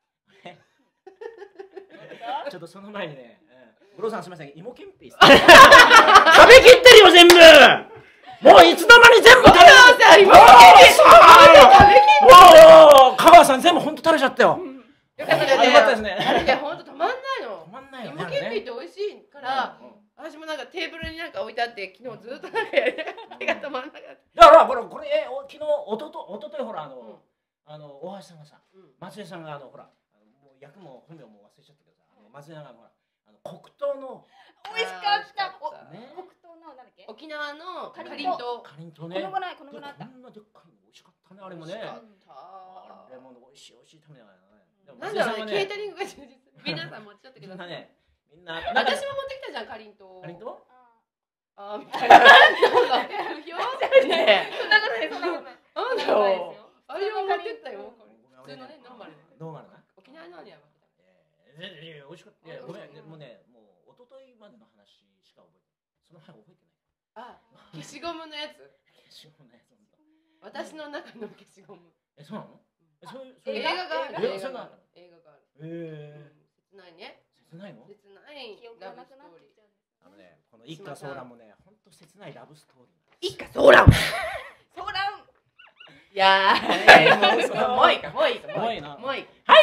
ちょっとその前にね、ブロさんすみません、芋けんぴ食べきってるよ全部。もういつの間に全部食べた。芋けんぴ。もう香川さん全部本当食べちゃったよ。 よかったですね。 よかったですね。 あれね本当止まんないの。 止まんないよね。 芋けんぴって美味しいから。私もなんかテーブルになんか置いてあって昨日ずっとなんかやりながら手が止まらなかった。 だからこれ昨日おとといほら大橋さんがさ、松江さんがほらもう役も本名も忘れちゃったけどさ、松江さんがほら黒糖の美味しかった。黒糖のなんだっけ？ 沖縄のかりんとう。 かりんとうね。 このぐらいこんなでっかいの美味しかったねあれもね。あれも美味しい食べながらね。 なんだろうね、ケータリングが充実。皆さん持っちゃったけどね。みんな私も持ってきたじゃん、かりんとう。 かりんとう？ ああ、みたいな。不評じゃねえ。 そんなことない、そんなことない。 なんだよ。あれを持ってったよ。普通のね、ノーマルで。 ノーマルな。 沖縄のには美味しかった。ごめん、もうね、もう一昨日までの話しか覚えてない。その前覚えてない。 あ、消しゴムのやつ。 消しゴムのやつ。 私の中の消しゴム。 そうなの？ 映画がある。映画がある。切ないね。 切ないの？ 切ないラブストーリー。 この一家ソーランもね、本当切ないラブストーリー。 一家ソーラン。 ソーラン。 いやもういいか、もういいか、もういいな。もういい。はい、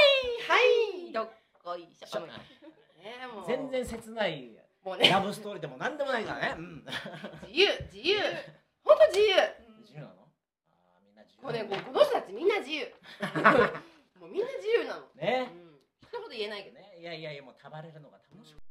どっこいしょ。 全然切ないラブストーリーでもなんでもないからね。 自由、本当自由。 自由なの？みんな自由。 この人たちみんな自由。もうみんな自由なの。 ね。 一言言えないけどね。 いやもうたばれるのが楽しい。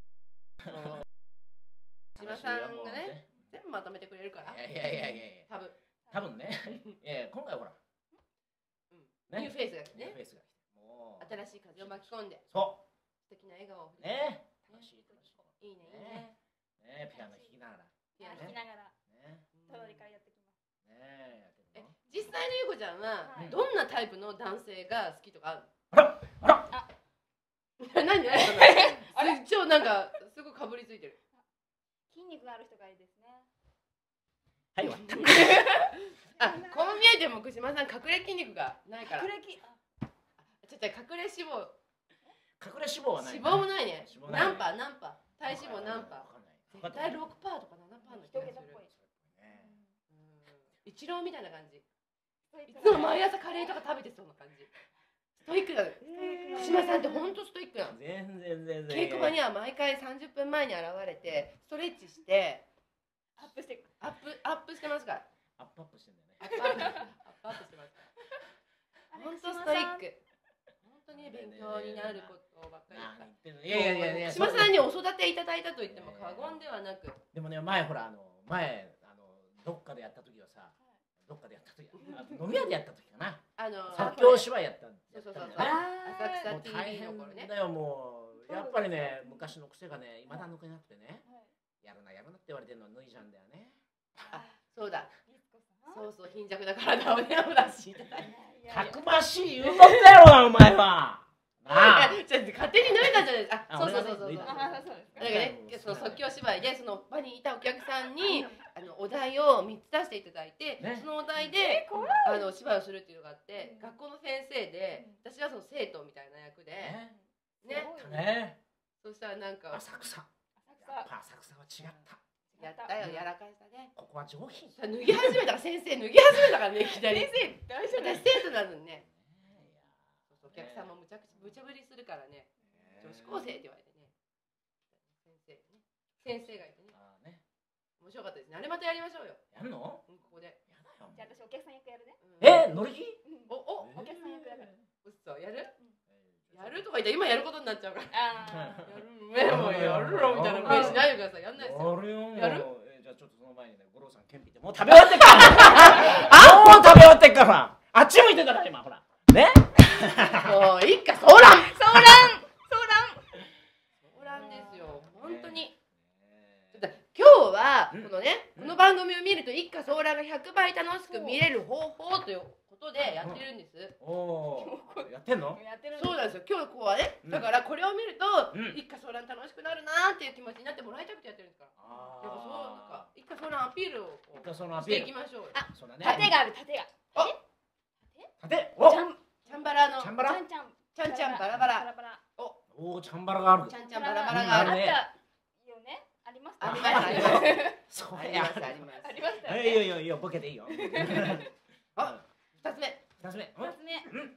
島さんがね、全部まとめてくれるから。 いや多分ね。今回ほらニューフェイスが来てね。新しい風を巻き込んで。 そう。 素敵な笑顔を。 ね。楽しい。 いいね。 ピアノ弾きながら。 トロリからやってきます。 実際のゆうこちゃんはどんなタイプの男性が好きとかある？ あら。 何？超なんかすごいかぶりついてる。 筋肉がある人がいいですね。 はい、終わった。 こう見えても福島さん隠れ筋肉がないから。隠れ脂肪。 隠れ脂肪はない。 脂肪もないね。何パー？体脂肪何パー？絶対6%とか7%の気がする。イチローみたいな感じ。いつも毎朝カレーとか食べてそうな感じ。ストイックだね。福島さんって本当ストイックなの。 全然。 稽古場には毎回30分前に現れてストレッチしてアップしてますから。 アップしてんだよね。 アップしてますから。本当ストイック。本当に勉強になることばっかり。いや。島さんにお育ていただいたと言っても過言ではなく。 でもね、前ほらどっかでやった時はさ、どっかでやった時飲み屋でやった時かな、即即興芝居やったんだそうそうそうよね。 浅草もう大 TV の頃ね変だよ、もうやっぱりね、昔の癖がね、未だ抜けなくてね、やるなやるなって言われてるのは脱いじゃうんだよね。 そうだ、 リスコさん。 そうそう、貧弱な体をね、お出しいただいて。 たくましい言うとったやろな、お前は。なあ。 ちょっと勝手に脱いだじゃないですか。 あそうそうそうそう。 俺がねあ、そうですか。 なんかね、その即興芝居でその場にいたお客さんにお題を3つ出していただいて、 ねそのお題で怖芝居をするっていうのがあって、学校の先生で私はその生徒みたいな役でね。 ね、 ね。 そしたらなんか浅草。やっぱ浅草は違った。 やったよ、やらかしたね。 ここは上品。 脱ぎ始めたから先生脱ぎ始めたからね、いきなり。 先生大丈夫私生徒なのにね、お客さんもむちゃくちゃ無茶ぶりするからね、女子高生って言われてね、先生がいてね、面白かったですね。あれまたやりましょうよ。 やるの？ ここで。 やだよ。 じゃあ私お客さん役やるね。 乗り気？ おお客さん役だから。 うっそ、やる？やるとか言ったら今やることになっちゃうから。 あやるもうやるろみたいな声しないでください。やんないですよ。 やる？じゃあちょっとその前にね、五郎さんケンピってもう食べ終わってっからもう食べ終わってっからあっち向いてたから今ほらね。 もう一家ソーランソーランソーランですよ、本当に。今日はこのね、この番組を見ると一家ソーランが100倍楽しく見れる方法ということでやってるんです。 おー、やってんの？ やってる。 そうなんですよ。今日こうはね、だからこれを見ると一家ソーラン楽しくなるなーっていう気持ちになってもらいたくてやってるんですから。やっぱそうなんか一家ソーランアピールをこうしていきましょうよ。 そうだね。 盾がある盾が。 盾？お、 チャンバラのチャンバラ？ ちゃんちゃんちゃんバラバラ。 おー、チャンバラがある。 ちゃんちゃんバラバラがある。 あったよね。ありました。 ありますあります。 そうありますあります。 ありましたよいいよね。 いいよいいよ、ボケていいよ。 あ、2つ目。 二つ目。 二つ目。 うん。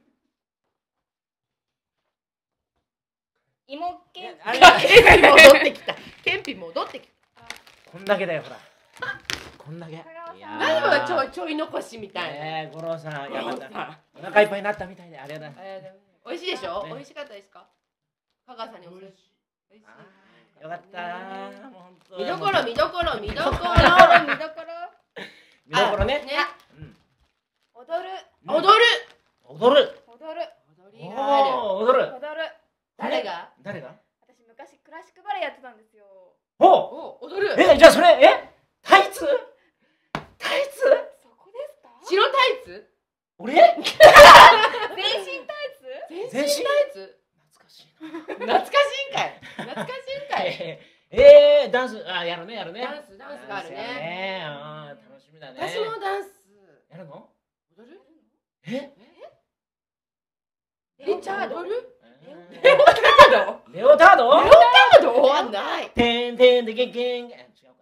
芋けん。 あれケンピ戻ってきた。ケンピ戻ってきた。 こんだけだよほら。こんだけ。 何もちょい残しみたいな。 五郎さん、やばった。お腹いっぱいになったみたいであれだ。 美味しいでしょ？美味しかったですか？香川さんにおすすめ。美味しい。 よかったー。もう本当。 見どころ見どころ見どころ。 見どころ。 見どころね。 踊る。 踊る。 踊る。 踊る。 踊りがある。 踊る。 踊る。 誰が？ 誰が？ 私昔クラシックバレエやってたんですよ。 お踊る。 じゃあそれタイツ？タイツ？ そこですか？ 白タイツ？ 俺？ 全身タイツ？ 全身タイツ？ 懐かしいな。 懐かしいんかい。懐かしいんかい。 ダンスやるね。 ダンスがあるね。 楽しみだね。 私もダンス。 やるの？ 踊る？ リチャード。 踊る？ レオタード？ レオタードはない。 てんてんでけんけん。違うか。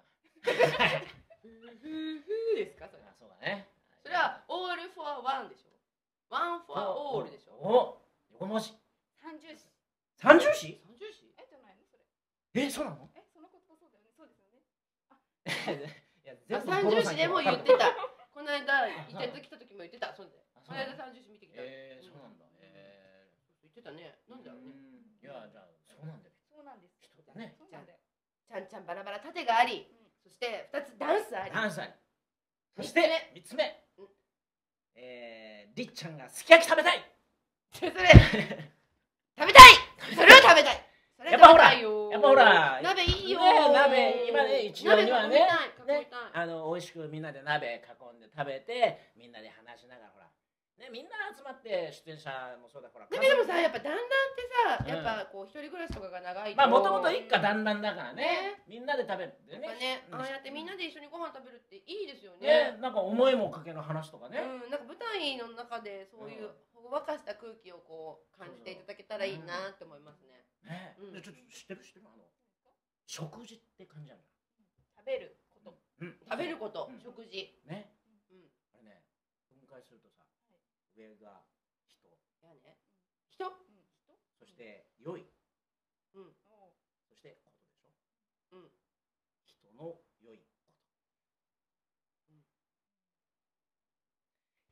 ですかそれ？ そうだね。 それはオールフォアワンでしょ。ワンフォアオールでしょ。 お、横文字。 三重視。 三重視？ 三重視？ じゃないのそれ。 そうなの？ そのことそうだよね。そうですよね。 三重視でも言ってた。この間イベント来た時も言ってた。そうで。この間三重視見てきた。 そうなんだ。 言ってたね。なんだろうね。 いやじゃあそうなんだよ。 そうなんです。 人だね。 ちゃんちゃんバラバラ盾があり、そして2つダンスあり。 ダンスあり。そして3つ目。りっちゃんがすき焼き食べたい。 それ食べたい。それは食べたい。 やっぱほら鍋いいよ。 鍋今ね一応にはね美味しくみんなで鍋囲んで食べてみんなで話しながらほらねみんな集まって出演者もそうだから。 でもさやっぱ団らんってさやっぱこう一人暮らしとかが長いと。 まあもともと一家団らんだからねみんなで食べるってね。 ああやってみんなで一緒にご飯食べるっていいですよね。 なんか思いもかけの話とかね。 なんか舞台の中でそういうほわかした空気をこう感じていただけたらいいなって思いますね。 ちょっと知ってる食事って感じなの。 食べること。 食べること、食事。 ね。あれね、分解するとさ、上が人。 人。 そして良い。そしてことでしょ。人の良いこと。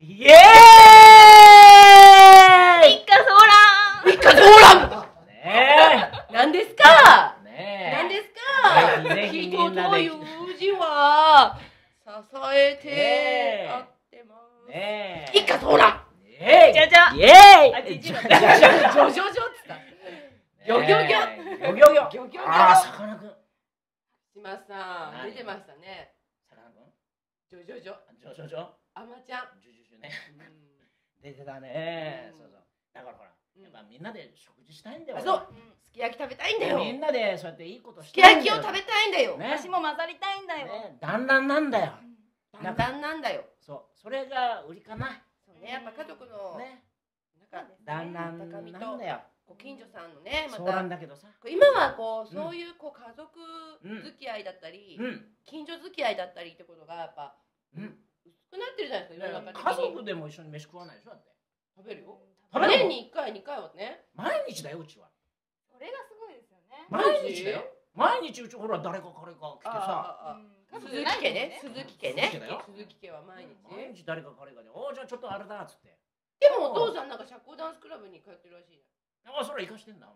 イエーイ。 一家ソーラン。 一家ソーラン。何ですか。 ねえ。 何ですか。 ぜひ人という字は。さえてあってます。 ねいいかそうだ。 じゃじゃ。 イエーイ。 ジョジョジョって言った。ギョギョギョ。 ギョギョギョ。ああ、さかなクン。 島さん出てましたね。 さかなクン。 ジョジョジョ。 ジョジョ。 あまちゃん。 ジュジュジュね。出てたね。そうそう。だからほら、やっぱみんなで食事したいんだよ。 そう。すき焼き食べたいんだよ。 みんなでそうやっていいことして。すき焼きを食べたいんだよ。 私も混ざりたいんだよ。 団らんなんだよ。 団らんなんだよ。 そう。それが売りかな。 そうね。やっぱ家族のね。 なんか団らんなんだよ。 ご近所さんのね、またそうなんだけどさ。 今はこうそういうこう家族付き合いだったり、近所付き合いだったりってことがやっぱ薄くなってるじゃないですか。世の中的に。 家族でも一緒に飯食わないでしょだって。 食べるよ。 年に1回2回はね。 毎日だようちは。 それがすごいですよね。 毎日だよ。毎日うちほら誰か彼か来てさ。 鈴木家ね。鈴木家ね。鈴木家は毎日。 毎日誰か彼かで、おじゃあちょっとあれだっつって。 でもお父さんなんか社交ダンスクラブに通ってるらしいじゃん。あ、それ生かしてんだ。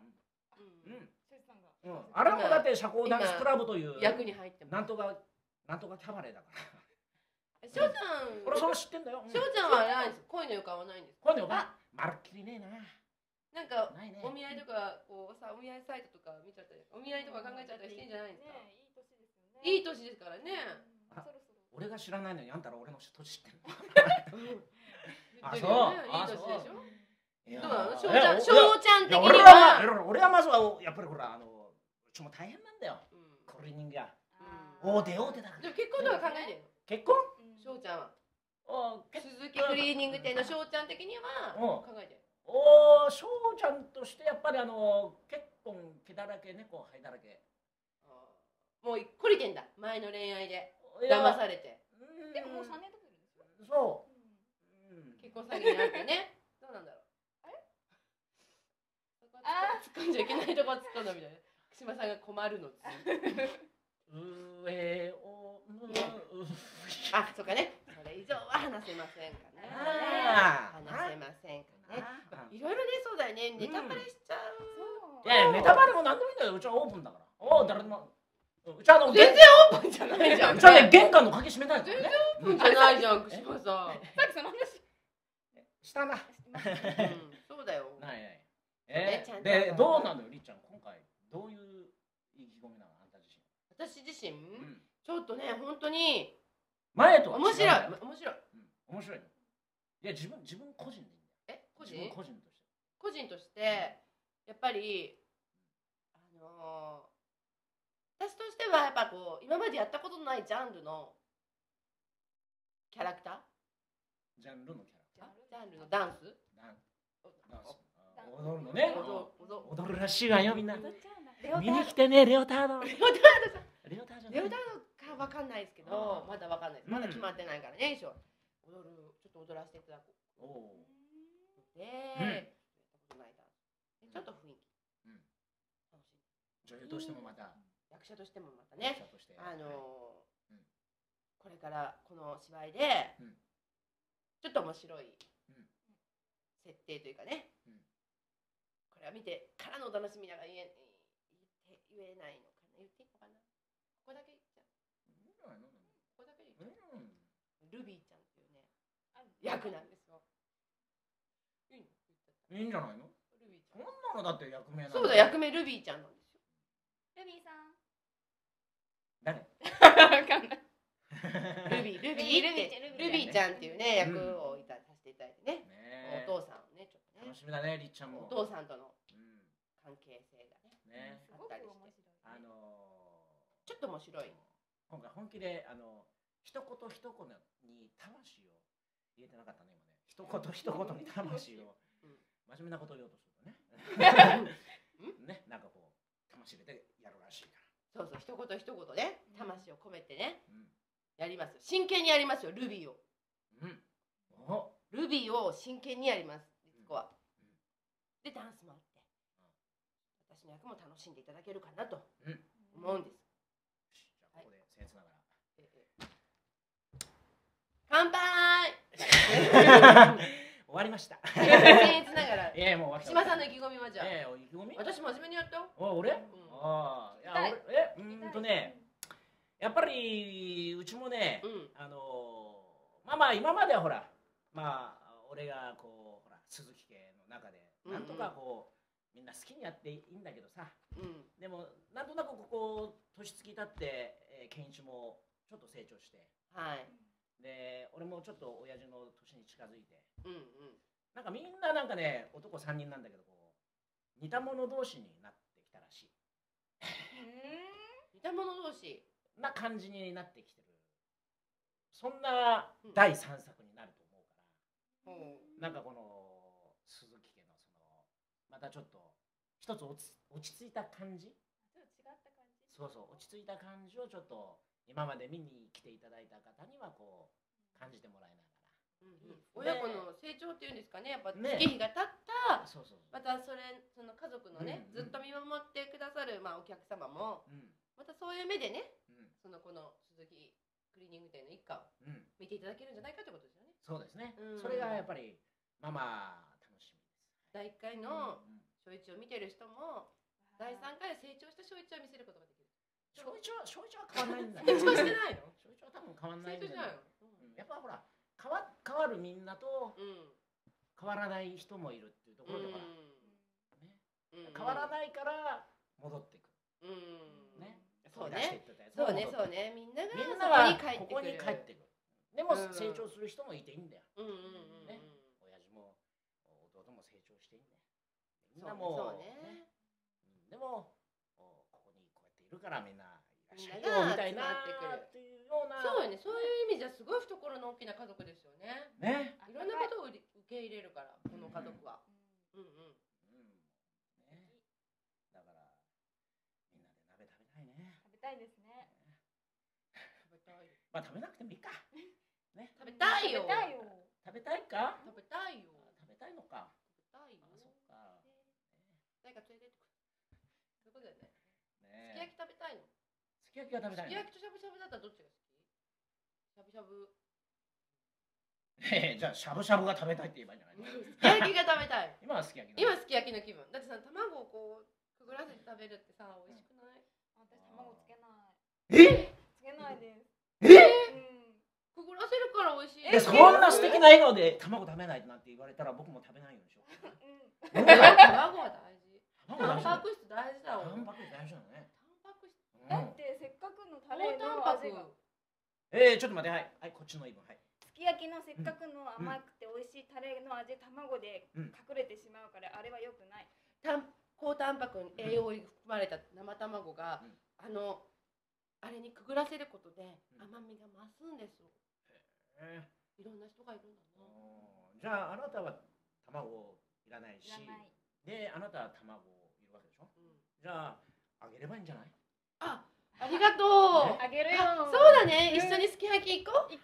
ああれもだって社交ダンスクラブという役に入ってなんとかキャバレーだから。 翔ちゃん。 俺それ知ってんだよ。 翔ちゃんはないんです。恋の予感はないんです。 恋の予感。まるっきりねえな。 なんかお見合いとかこうさお見合いサイトとか見ちゃったり、お見合いとか考えちゃったりしてんじゃないんですか。いい年ですからね。 俺が知らないのにあんたら俺の年知ってんの。 あ、そう。いい年でしょ。どうなの？翔ちゃん的には。俺はまずはやっぱりほらちょっと大変なんだよ。クリーニングが。大手だから。 でも結婚とか考えてるの？ 結婚？ 翔ちゃんは。鈴木クリーニング店の翔ちゃん的には考えてる。 翔ちゃんとしてやっぱり結婚毛だらけ猫灰だらけ。 もう懲りてんだ。前の恋愛で騙されて。 でももう3年とかいるんですよ。 そう。 結婚詐欺になってね。どうなんだろう。突っ込んじゃいけないとこ突っ込んだみたいな。島さんが困るの。あ、そうかね。それ以上は話せませんかね。話せませんかね。いろいろね、そうだよね。ネタバレしちゃう。 いや、ネタバレもなんでもいいんだよ。うちはオープンだから。誰でも。うちは全然オープンじゃないじゃん。 うちはね、玄関の鍵閉めないからね。 全然オープンじゃないじゃん、島さん。 さっきその話したな。 そうだよ。 で、どうなのよ、りっちゃん。今回、どういう意気込みなのあんた自身。 私自身ちょっとね、本当に前とは面白い。 面白い。いや、自分個人でいいんだよ。個人としてやっぱり私としてはやっぱこう今までやったことのないジャンルのキャラクター、 ジャンルのダンス踊るのね。踊るらしいわよみんな。見に来てね、レオタード。 レオタードかわかんないですけど、まだわかんないです。まだ決まってないからね。ちょっと踊らせていただこう。で、ちょっと雰囲気。 女優としてもまた。 役者としてもまたね。これからこの芝居でちょっと面白い設定というかね。これは見てからのお楽しみながら言えないのかな。言っていいのかな。ここだけ言っちゃう。ここだけ言っちゃう。ルビーちゃんっていうね役なんですよ。 いいんじゃないの。ルビーちゃん。こんなのだって役名なんだ。 そうだ、役名ルビーちゃんなんですよ。 ルビーさん。 誰？ わかんない。 ルビーちゃんっていうね役をさせていただいてね。お父さんをねちょっとね。 楽しみだね、りっちゃんも。 お父さんとの関係性がねあったりして、ちょっと面白い。 今回本気で一言一言に魂を入れてなかったね今ね。一言一言に魂を真面目なことを言おうとするとね。ね、なんかこう魂入れてやるらしいから。 そうそう、一言一言ね魂を込めてねやります。真剣にやりますよ、ルビーを。ルビーを真剣にやります。ここは。でダンスもあって、私の役も楽しんでいただけるかなと思うんです。 じゃあここで僭越ながら。 乾杯。 終わりました。 僭越ながら。 もう島さんの意気込みはじゃあ。 意気込み？ 私真面目にやったよ。 俺？いややっぱりうちもね、 うんまあ今まではほら俺がこうほら鈴木家の中でなんとかこうみんな好きにやっていいんだけどさ、でもなんとなくここ年月経って健一もちょっと成長して、 はい、 で俺もちょっと親父の年に近づいて、なんかみんななんかね男3人なんだけどこう似た者同士になってきたらしい。 似た者同士な感じになってきてる。そんな第3作になると思うから、なんかこの鈴木家のそのまたちょっと一つ落ち着いた感じ、 ちょっと違った感じ。 そう落ち着いた感じをちょっと今まで見に来ていただいた方にはこう感じてもらいながら、 親子の成長っていうんですかね、やっぱ月日が経ったまたその家族のね、ずっと見守ってくださるお客様もまたそういう目でね、この鈴木クリーニング店の一家を見ていただけるんじゃないかということですよね。 そうですね。それがやっぱり楽しみです。 第1回の小一を見てる人も第3回で成長した小一を見せることができる。 小一は変わらないんだ成長してないの？ 小一は多分変わらないんだけど、やっぱほら変わるみんなと変わらない人もいるっていうところでほら、変わらないから戻ってくる。ね。そうね。みんながここに帰ってくる。でも成長する人もいていいんだよ。ね。親父も弟も成長していいんだよ。みんなもでもここにこうやっているからみんないらっしゃいよみたいなっていうような。 そうよね。そういう意味じゃすごい懐の大きな家族ですよね。 ね。 いろんなことを受け入れるからこの家族は。 だからみんなで鍋食べたいね。 食べたいですね。 まあ食べなくてもいいか。ね。 食べたいよ。 食べたいか？ 食べたいよ。 食べたいのか。 食べたいよ。 そっか。 誰か連れてってくる。そういうことだよね。すき焼き食べたいの。 すき焼きが食べたいの。 すき焼きとしゃぶしゃぶだったらどっちが好き？しゃぶしゃぶ。 じゃあしゃぶしゃぶが食べたいって言えばいいんじゃないの？ すき焼きが食べたい。 今はすき焼き。 今すき焼きの気分。だってさ、卵をこうくぐらせて食べるってさ、美味しくない？ 私卵つけない。つけないです。 くぐらせるから美味しい。 そんな素敵な笑顔で卵食べないなんて言われたら僕も食べないようにしよう。 卵は大事。タンパク質大事だわ。 タンパク質大事だね。 だってせっかくのタレの味が。 ちょっと待って、はい、こっちの言い分、はい。 すき焼きのせっかくの甘くて美味しいタレの味、卵で隠れてしまうからあれは良くない。 高タンパクに栄養に含まれた生卵があれにくぐらせることで甘みが増すんですよ。いろんな人がいるんだな。 じゃああなたは卵いらないし、であなたは卵いるわけでしょ。じゃああげればいいんじゃない？ ありがとう。 あげるよ。 そうだね。一緒にすき焼き行こう。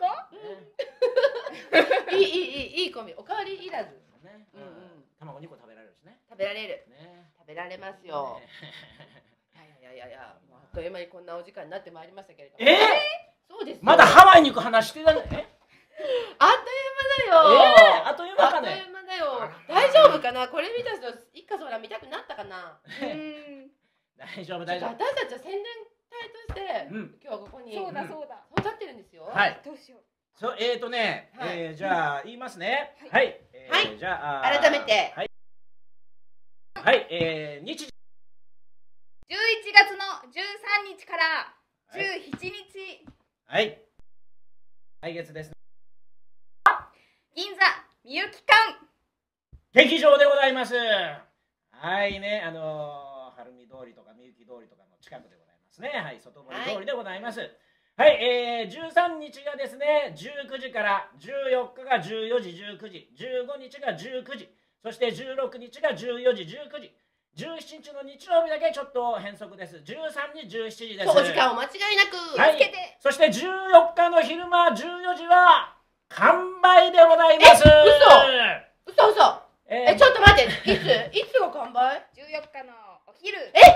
いいコンビ。おかわりいらず。 卵2個食べられるしね。 食べられる。食べられますよ。いや、あっという間にこんなお時間になってまいりましたけれども。そうです。 まだハワイに行く話してたね。 あっという間だよ。 あっという間かね。 あっという間だよ。大丈夫かな。これ見た人一家相談見たくなったかな。 大丈夫大丈夫。 私たちは宣伝隊として今日はここにそうだ立ってるんですよ。 はい。 どうしよう。 じゃあ言いますね。はい。じゃあ改めて。 はい。日時。 11月の13日から17日。 はい。来月ですね。 銀座みゆき館劇場でございます。はいね、晴海通りとかみゆき通りとかの近くでございますね。はい、外堀通りでございます。はい、13日がですね、19時から14日が14時19時、15日が19時、そして16日が14時19時、17日の日曜日だけちょっと変則です。13日17時です。 お時間を間違いなくつけて。そして14日の昼間14時は完売でございます。 嘘。ちょっと待って、いつが完売 ？14日のお昼。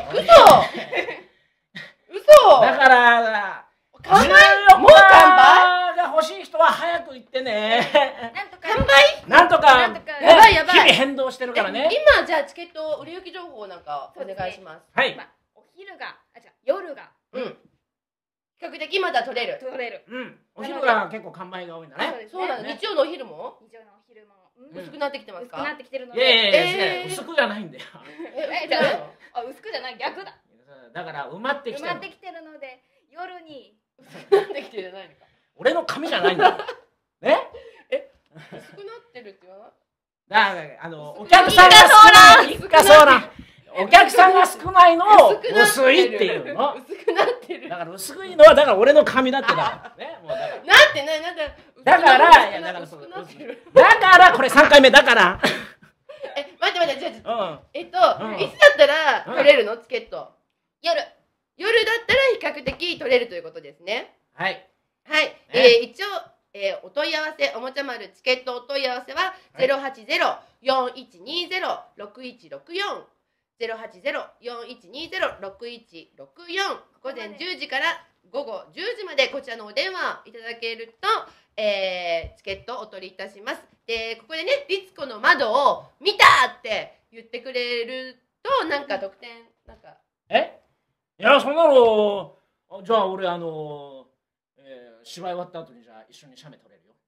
嘘だから完売もう完売が欲しい人は早く行ってね。 完売やばい。 日々変動してるからね。 今じゃあチケット売れ行き情報なんかお願いします。 はい。 お昼が夜が比較的まだ取れる。 取れる。 お昼が結構完売が多いんだね。 そうなの。日曜のお昼も日曜のお昼も薄くなってきてますか？ 薄くなってきてるのいやいで。 やいや、薄くじゃないんだよ。 じゃあ薄くじゃない、逆だ。 だから埋まってきてる。 埋まってきてるので夜に薄くなってきてるじゃないのか。 俺の髪じゃないんだよ。ね？ 薄くなってるって言わない？ だからお客さんが少ない。一家そうな。お客さんが少ないのを薄いっていうの。 薄くなってる。 だから薄いのはだから俺の髪だってだ。ね、もうだから。 なんてないなんで。 だからいやだからそう。だからこれ3回目だから。 待ってじゃあいつだうんったら取れるのチケット？ 夜だったら比較的取れるということですね。 はい。 はい。一応お問い合わせおもちゃ丸チケットお問い合わせは080-4120-6164 080-4120-6164午前10時から午後10時までこちらのお電話いただけると、チケットをお取りいたします。でここでねリツコの窓を見たって言ってくれるとなんか特典なんかいやそんなのじゃあ俺芝居終わった後にじゃあ一緒に写メ撮れるよ。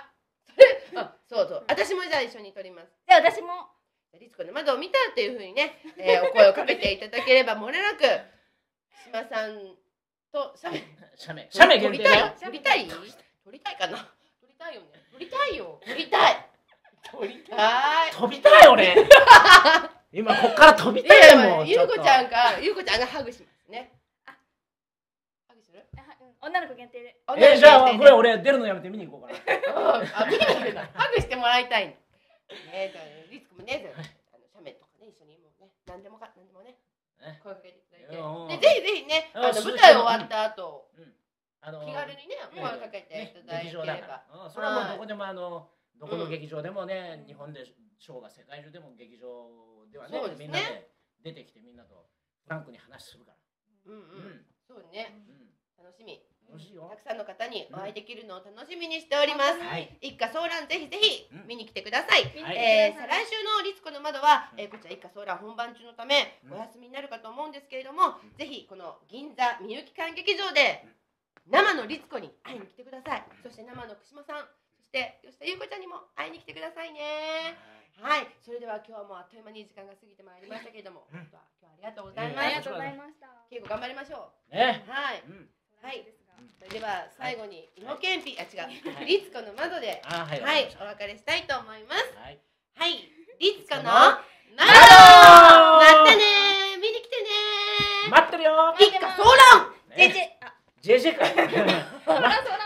そう私もじゃあ一緒に撮ります。 じゃあ私もリツコの窓を見たっていうふうにね、お声をかけていただければもれなく島さんと写メ限定だよ。 撮りたいかな。撮りたいよね。撮りたいよ。撮りたい飛びたい俺。今こっから飛びたいもん。 ゆうこちゃんがハグしますね。ハグする？ 女の子限定で。 じゃあこれ俺出るのやめて見に行こうかな。 見に行くの。ハグしてもらいたいの。リツコもね、写メとかね一緒にもね、何でもね声かけていただいて、でぜひね舞台終わった後気軽にね声かけていただければ、 それはもうどこでもどこの劇場でもね、日本でショーが世界中でも劇場ではねみんなで出てきてみんなとフランクに話するから。そうね。楽しみ。たくさんの方にお会いできるのを楽しみにしております。一家総覧ぜひぜひ見に来てください。再来週のリツコの窓はこちら一家総覧本番中のためお休みになるかと思うんですけれども、ぜひこの銀座みゆき館劇場で生のリツコに会いに来てください。そして生の串間さん、そして吉田優子ちゃんにも会いに来てくださいね。はい、それでは今日はもうあっという間に時間が過ぎてまいりましたけれども、今日はありがとうございます。 ありがとうございました。 稽古頑張りましょう。 ね。 はい。それでは最後に芋けんぴリツコの窓でお別れしたいと思います。はい、リツコの窓。またね、見に来てね。 待ってるよ。 一家総覧。 ジェジェか。 そらそら。